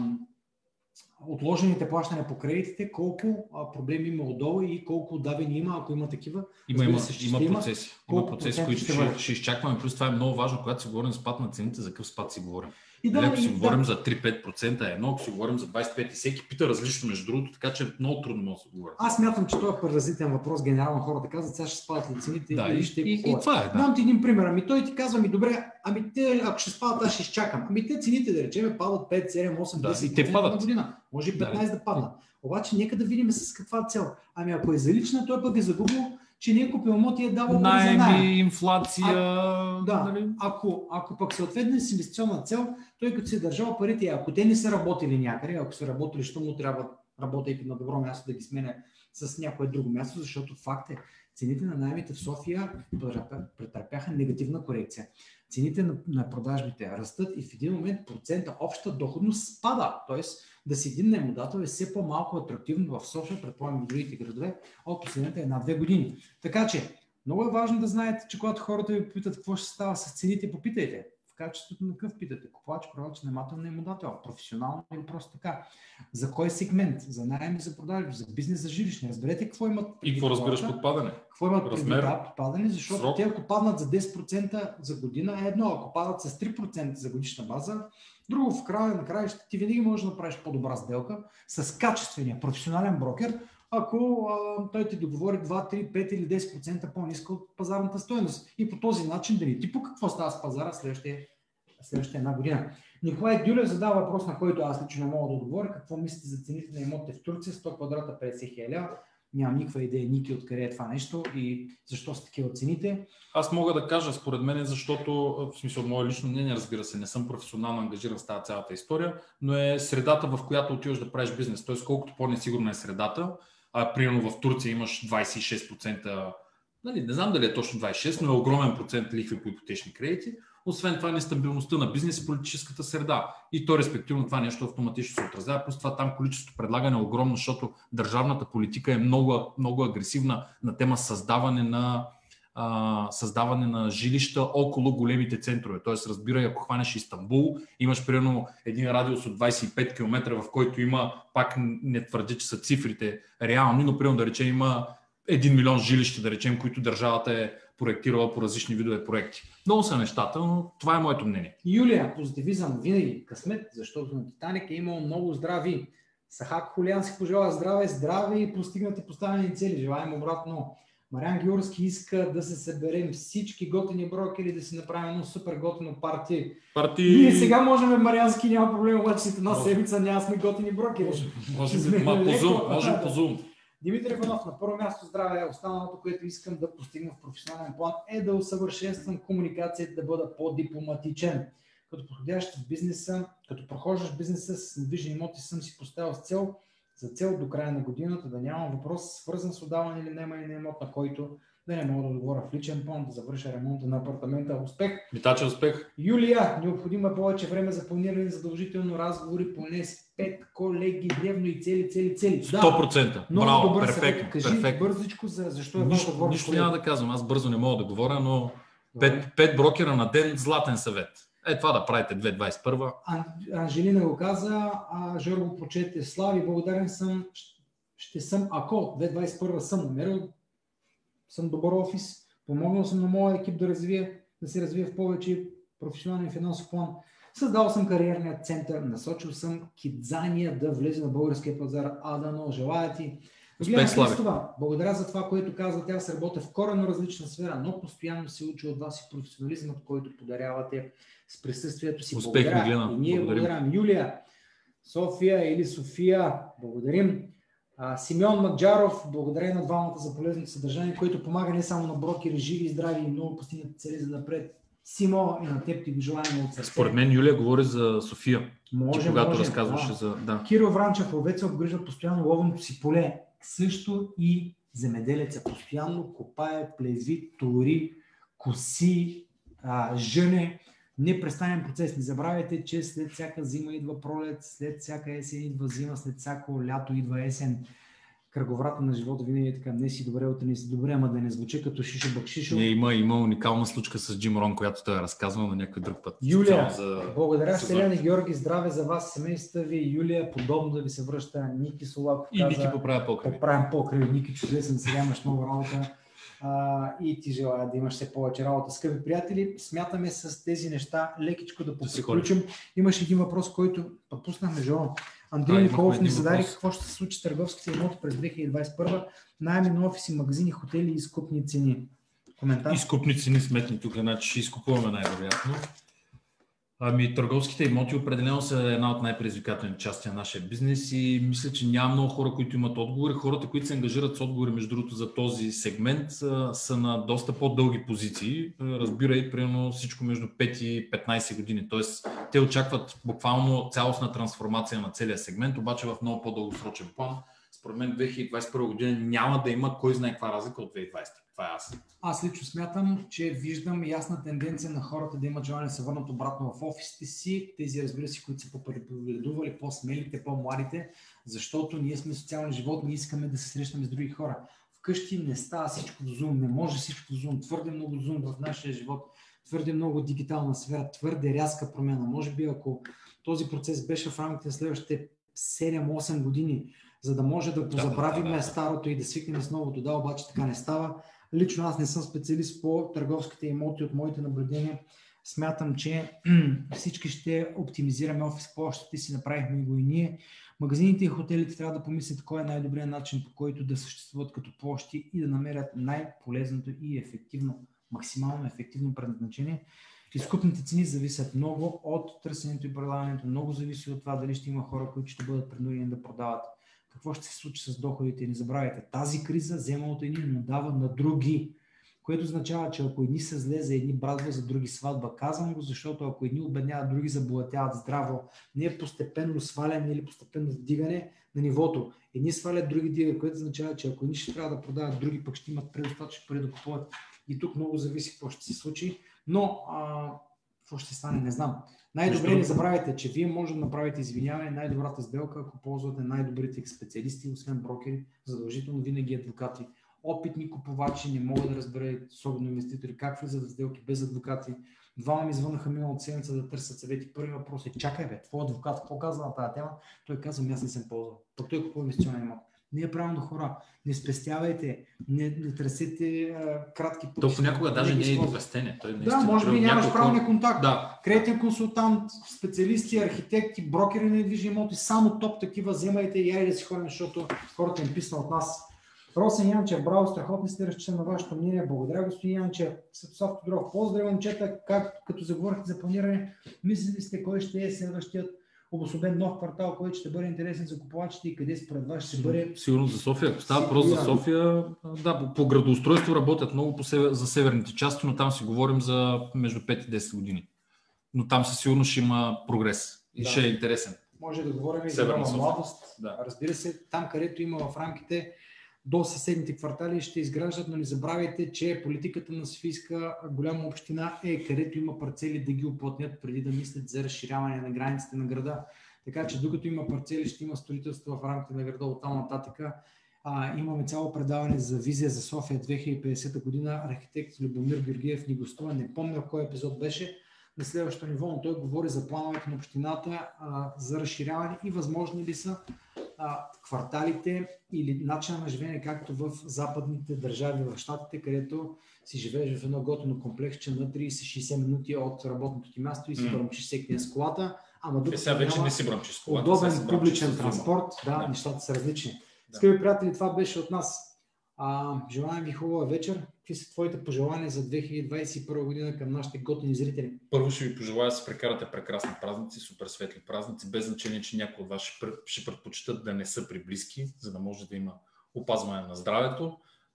отложените плащания по кредитите, колко а, проблеми има отдолу и колко отдавени има, ако има такива. Има, има, се, има процеси, има процеси, които ще, ще, ще изчакваме. Плюс това е много важно, когато си говорим за спад на цените, за какъв спад си говорим. И да, ако си и, говорим да. за три-пет процента е едно, ако си говорим за двайсет и пет процента и всеки пита различно между другото, така че много трудно може да се говори. Аз смятам, че това е паразитен въпрос. Генерално хората казват, сега ще спадат ли цените да, или ще и, и, и това е. Да. Дам ти един пример. Ами той ти казва, ми добре, ами те, ако ще спадат, аз ще изчакам. Ами те цените, да речем, падат пет, седем, осем, десет да, на година. Може и петнайсет да, да паднат. Обаче нека да видим с каква цел. Ами ако е за лична, той пък е загубил, че не е купил имот и е давал найми, за найем. Инфлация. А, да, нали? ако, ако пък съответно с инвестиционна цел, той като си е държал парите, ако те не са работили някъде, ако са работили, що му трябва работейки на добро място да ги сменя с някое друго място, защото факт е, цените на наемите в София претърпяха негативна корекция. Цените на, на продажбите растат и в един момент процента обща доходност спада. Тоест да си един наемодател е все по-малко атрактивно в София, предполагам и другите градове, от последните една-две години. Така че много е важно да знаете, че когато хората ви попитат какво ще става с цените, попитайте. В качеството на какъв питате? Купувач, продавач, наемател, наемодател, професионално или просто така. За кой сегмент? За наем, за продажби, за бизнес, за жилищни. Разберете какво имат. И какво разбираш под падане? Какво имат преди да падане, защото срок. Те ако паднат за десет процента за година е едно, ако падат с три процента за годишна база, друго в края на края ти винаги можеш да направиш по-добра сделка с качествения професионален брокер, ако а, той ти договори два, три, пет или десет процента по-ниска от пазарната стойност. И по този начин да ни ти по какво става с пазара следващия, следващия една година. Николай Дюлев задава въпрос, на който аз лично не мога да отговоря. Какво мислите за цените на имотите в Турция? сто квадрата петдесет хиляди лева. Нямам никаква идея, Ники, откъде е това нещо и защо са такива цените. Аз мога да кажа, според мен, защото, в смисъл, мое лично мнение, разбира се, не съм професионално ангажиран с тази цялата история, но е средата, в която отиваш да правиш бизнес. Тоест, колкото по-несигурна е средата, а примерно в Турция имаш двайсет и шест процента, нали, не знам дали е точно двайсет и шест, но е огромен процент лихви по ипотечни кредити. Освен това, нестабилността на бизнес и политическата среда. И то, респективно, това нещо автоматично се отразява. Плюс това там количеството предлагане е огромно, защото държавната политика е много, много агресивна на тема създаване на, а, създаване на жилища около големите центрове. Тоест, разбирай, ако хванеш Истанбул, имаш примерно един радиус от двайсет и пет километра, в който има, пак не твърдя, че са цифрите реални, но примерно да речем има един милион жилища, да речем, които държавата е проектирала по различни видове проекти. Много са нещата, но това е моето мнение. Юлия, позитивизъм, винаги късмет, защото на Титаник е имал много здрави. Сахак Холиан си пожела здраве, здраве и постигнати поставени цели. Желаем обратно. Мариан Георгски иска да се съберем всички готини брокери, да си направим едно супер готино парти. Парти... Ние сега можем, Мариански, няма проблем, обаче след една седмица няма сме готини брокери. Може, може, ма, по Zoom, можем по Zoom. Димитър Иванов, на първо място здраве. Останалото, което искам да постигна в професионален план, е да усъвършенствам комуникацията, да бъда по-дипломатичен. Като подходящ в бизнеса, като прохождаш бизнеса с недвижими имоти, съм си поставил с цел, за цел до края на годината да нямам въпрос, свързан с отдаване или наемане на имот, на който да не мога да договоря в личен план, да завърша ремонта на апартамента. Успех! Витаче, успех! Юлия, необходимо е повече време за планиране, задължително разговори, поне с пет колеги, древно и цели, цели, цели. сто процента! Да, много браво, добър перфектно, съвет. Кажи перфектно. бързичко, за, защо е нищо, важно. Нищо няма да казвам, аз бързо не мога да говоря, но пет, пет брокера на ден, златен съвет. Е, това да правите две хиляди двайсет и първа. Ан, Анжелина го каза, а Жор го прочете. Слави, благодарен съм. Ще съм, ако две хиляди двайсет и първа съм намерил, съм добър офис, помогнал съм на моя екип да развие, да се развие в повече професионален финансов план. Създал съм кариерния център, насочил съм Кидзания да влезе на българския пазар. Адано, желая ти. Успех, Слави. Това. Благодаря за това, което казва. Тя се работи в коренно различна сфера, но постоянно се учи от вас и професионализмът, който подарявате с присъствието си. Успех, благодаря. Миглена. И ние благодарим. Юлия, София или София, благодарим. А, Симеон Маджаров, благодаря на двамата за полезното съдържание, което помага не само на брокери, живи и здрави и много постигнати цели за напред. Симо, и на теб ти го желаем от сърце. Според мен Юлия говори за София. Може, ти, когато може, разказваше да. за... Да. Киро Вранчев, ловеца обгрижва постоянно ловното си поле. Също и земеделеца. Постоянно копае, плеви, тори, коси, а, жъне. Непрестанен процес. Не забравяйте, че след всяка зима идва пролет, след всяка есен идва зима, след всяко лято идва есен. Кръговрата на живота винаги е така. Не си добре, утре не си добре, ама да не звучи като шишо бакшишо. Не, има, има уникална случка с Джим Рон, която той е разказвал на някой друг път. Юлия, за... благодаря Стелян и Георги, здраве за вас, семействата ви. Юлия, подобно да ви се връща. Ники Солаков и каза, Ники поправя по-криви. Поправям по-криви. Ники, чудесен, сега имаш много работа. А, и ти желая да имаш все повече работа. Скъпи приятели, смятаме с тези неща лекичко да поприключим. Имаш един въпрос, който пуснахме, Жо. Андрей Николов ни зададе какво ще се случи с търговските имоти през две хиляди двадесет и първа. Найеми на офиси, магазини, хотели и изкупни цени. Коментар? Изкупни цени сметни тук, значи ще изкупуваме най-вероятно. Ами, търговските имоти определено са една от най-предизвикателните части на нашия бизнес и мисля, че няма много хора, които имат отговори. Хората, които се ангажират с отговори, между другото, за този сегмент, са, са на доста по-дълги позиции. Разбирай, примерно всичко между пет и петнадесет години. Тоест, те очакват буквално цялостна трансформация на целия сегмент, обаче в много по-дългосрочен план. Според мен две хиляди двадесет и първа година няма да има кой знае каква разлика от две хиляди и двадесета. Това е аз. Аз лично смятам, че виждам ясна тенденция на хората да имат желание да се върнат обратно в офисите си. Тези, разбира се, които са по-препредували, по-смелите, по-младите, защото ние сме социални животни и искаме да се срещаме с други хора. Вкъщи не става всичко в Zoom, не може всичко в Zoom. Твърде много Zoom в нашия живот, твърде много дигитална сфера, твърде рязка промяна. Може би ако този процес беше в рамките на следващите седем-осем години, за да може да позабравим да, да, да. старото и да свикнем с новото, да, обаче така не става. Лично аз не съм специалист по търговските имоти, от моите наблюдения. Смятам, че всички ще оптимизираме офис площите си, направихме го и ние. Магазините и хотелите трябва да помислят кой е най-добрият начин, по който да съществуват като площи и да намерят най-полезното и ефективно, максимално ефективно предназначение. Изкупните цени зависят много от търсенето и предлагането, много зависи от това дали ще има хора, които ще бъдат принудени да продават. Какво ще се случи с доходите? Не забравяйте, тази криза взема от едни, но дава на други, което означава, че ако едни са зле, за едни брадва, за други сватба. Казвам го, защото ако едни обедняват, други забогатяват здраво, не е постепенно сваляне или постепенно вдигане на нивото. Едни свалят, други дигат, което означава, че ако едни ще трябва да продават, други пък ще имат предостатъчно пари да купуват. И тук много зависи какво ще се случи, но а, какво ще стане, не знам. Най-добре не забравяйте, че вие може да направите извиняване, най-добрата сделка, ако ползвате най-добрите специалисти, освен брокери, задължително винаги адвокати. Опитни купувачи не могат да разберат, особено инвеститори, как влизат в сделки без адвокати. Двама ми звънаха миналата седмица да търсят съвети. Първи въпрос е: чакай бе, твой адвокат какво казва на тази тема? Той казва: аз не съм ползвал. Пък той купува инвестиционен имот. Не е правилно, хора. Не спестявайте, не, не търсете а, кратки пъти. То понякога даже не е и допестение. Да, може би нямаш правилния контакт. Да. Кредитен консултант, специалисти, архитекти, брокери на недвижими имоти, само топ такива вземайте и яй да си ходим, защото хората им писна от нас. Росен Янчев, браво, страхотни сте, разчитам на вашето мнение. Благодаря, господин Янчев. Светослав Тодоров, поздрави, момчета, как, като заговорихте за планиране, мислили сте кой ще е следващият обособен нов квартал, който ще бъде интересен за купувачите и къде според вас ще бъде? Сигурно за София. Ако става въпрос за София, да, по градоустройство работят много по север, за северните части, но там си говорим за между пет и десет години. Но там със сигурно ще има прогрес и да. Ще е интересен. Може да говорим и за нова младост. Да. Разбира се, там където има в рамките до съседните квартали ще изграждат, но не забравяйте, че политиката на Софийска голяма община е където има парцели да ги уплътнят преди да мислят за разширяване на границите на града. Така че докато има парцели, ще има строителство в рамките на града от там нататък. А, имаме цяло предаване за визия за София две хиляди и петдесета година. Архитект Любомир Георгиев ни гостува. Не помня в кой епизод беше на следващото ниво, но той говори за плановете на общината а, за разширяване и възможни ли са а, кварталите или начина на живеене, както в западните държави, в щатите, където си живееш в едно готино комплексче на тридесет-шейсет минути от работното ти място и си бръмчиш всеки ден с колата. Ама е, сега вече не си бръмчиш с колата. Удобен публичен транспорт, да, да, нещата са различни. Да. Скъпи приятели, това беше от нас. А, желаем ви хубава вечер. Какви са твоите пожелания за две хиляди двадесет и първа година към нашите готини зрители? Първо ще ви пожелая да се прекарате прекрасни празници, супер светли празници, без значение, че някои от вас ще предпочитат да не са при близки, за да може да има опазване на здравето,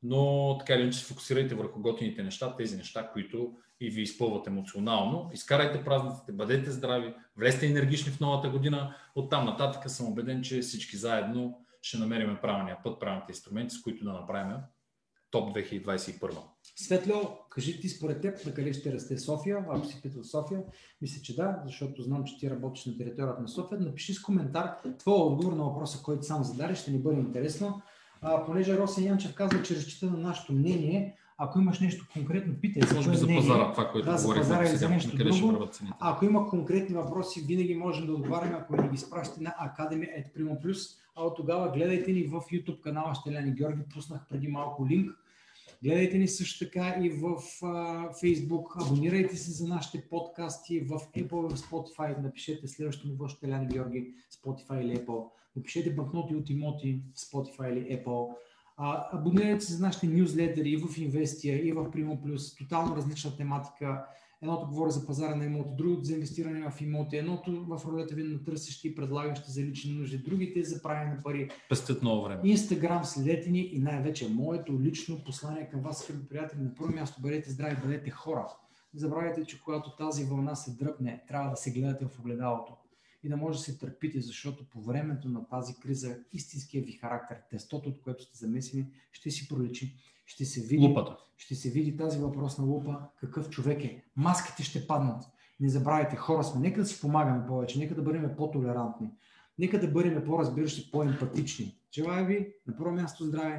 но така или иначе се фокусирайте върху готините неща, тези неща, които и ви изпълват емоционално. Изкарайте празниците, бъдете здрави, влезте енергични в новата година. Оттам нататък съм убеден, че всички заедно ще намерим правилния път, правилните инструменти, с които да направим топ две хиляди двадесет и първа. Светло, кажи ти според теб на къде ще расте София? Ако си питал София, мисля, че да, защото знам, че ти работиш на територията на София. Напиши с коментар твоя отговор на въпроса, който сам зададеш, ще ни бъде интересно. А, понеже Росен Янчев казва, че разчита на нашето мнение, ако имаш нещо конкретно, питай. Може би за пазара, това, което да, говорим, за пазара или за нещо друго. Ако има конкретни въпроси, винаги можем да отговаряме, ако ни ги спращате на Academy at Primo Plus. А от тогава гледайте ни в YouTube канала Щелян и Георги, пуснах преди малко линк. Гледайте ни също така и в uh, Facebook, абонирайте се за нашите подкасти в Apple и в Spotify, напишете следващото ниво Щелян и Георги, Spotify или Apple, напишете банкноти от имоти в Spotify или Apple, uh, абонирайте се за нашите нюзлетери и в Investia и в Primo Plus, тотално различна тематика. Едното говори за пазара на имоти, другото за инвестиране в имоти, едното в ролята ви на търсещи и предлагащи за лични нужди, другите за правене на пари. Пестят много време. Инстаграм, следете ни и най-вече моето лично послание към вас, скъпи приятели, на първо място бъдете здрави, бъдете хора. Не забравяйте, че когато тази вълна се дръпне, трябва да се гледате в огледалото и да може да се търпите, защото по времето на тази криза истинския ви характер, тестото, от което сте замесени, ще си проличи. Ще се види, Лупата. ще се види тази въпросна лупа, какъв човек е. Маските ще паднат. Не забравяйте, хора сме. Нека да си помагаме повече, нека да бъдем по-толерантни, нека да бъдем по-разбиращи, по-емпатични. Желая ви на първо място здраве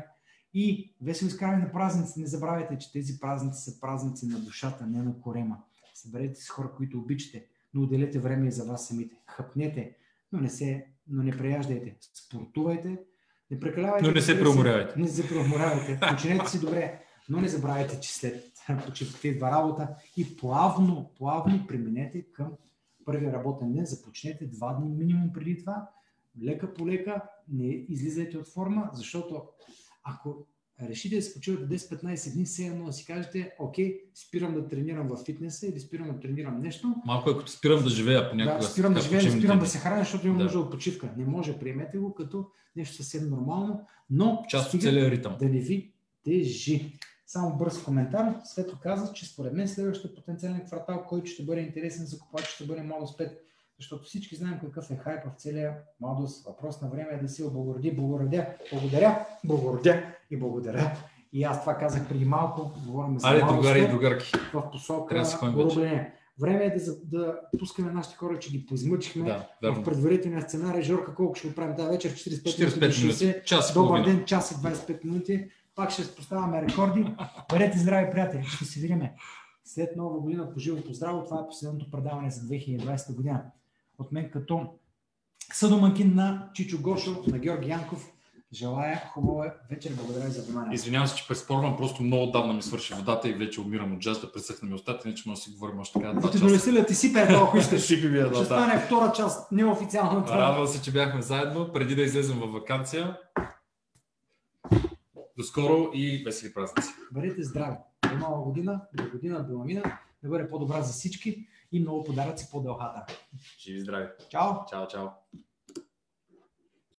и весело изкарване на празници. Не забравяйте, че тези празници са празници на душата, не на корема. Съберете се хора, които обичате, но отделете време и за вас самите. Хъпнете, но не, се, но не преяждайте. Спортувайте, не прекалявайте. Но не се преуморявайте. Не се преуморявайте. Починете си добре, но не забравяйте, че след почивката идва работа и плавно, плавно преминете към първия работен ден. Започнете два дни минимум преди това. Лека по лека, не излизайте от форма, защото ако решите да се почивате десет-петнайсет дни, все едно да си кажете, окей, спирам да тренирам в фитнеса или спирам да тренирам нещо. Малко е като спирам да живея понякога. Да, спирам да живея, спирам да се храня, защото имам да. нужда от почивка. Не може, приемете го като нещо съвсем нормално, но част от целия ритъм. Да не ви тежи. Само бърз коментар. Свето каза, че според мен следващия потенциален квартал, който ще бъде интересен за купач, ще бъде Младост пет. Защото всички знаем какъв е хайпа в целия Младост. Въпрос на време е да се облагороди. Благодаря, благодаря, благодаря и благодаря. И аз това казах преди малко. Говорим за Младост пет в посока рубление. Време е да, да пускаме нашите хора, че ги поизмъчихме да, в предварителния сценарий. Жорка, колко ще го правим тази вечер? четирийсет и пет минути. Час Добър ден, час и двайсет и пет минути. Пак ще поставяме рекорди. Бъдете здрави, приятели. Ще се видим след нова година по живото здраво. Това е последното предаване за две хиляди и двайсета година. От мен като съдомакин на Чичо Гошо, на Георги Янков. Желая хубава вечер. Благодаря за внимание. Извинявам се, че преспорвам. Просто много отдавна ми свърши водата и вече умирам от жажда. Пресъхна ми устата, не че може да си говорим още така. Да ти донеси ли, ти сипе, ако искаш. Сипи ми, да, ще стане втора част, неофициално. Радвам се, че бяхме заедно, преди да излезем във ваканция. До скоро и весели празници. Бъдете здрави. До нова година, до година, до ламина. Да бъде по-добра за всички и много подаръци по дълхата. Живи здрави. Чао. Чао, чао.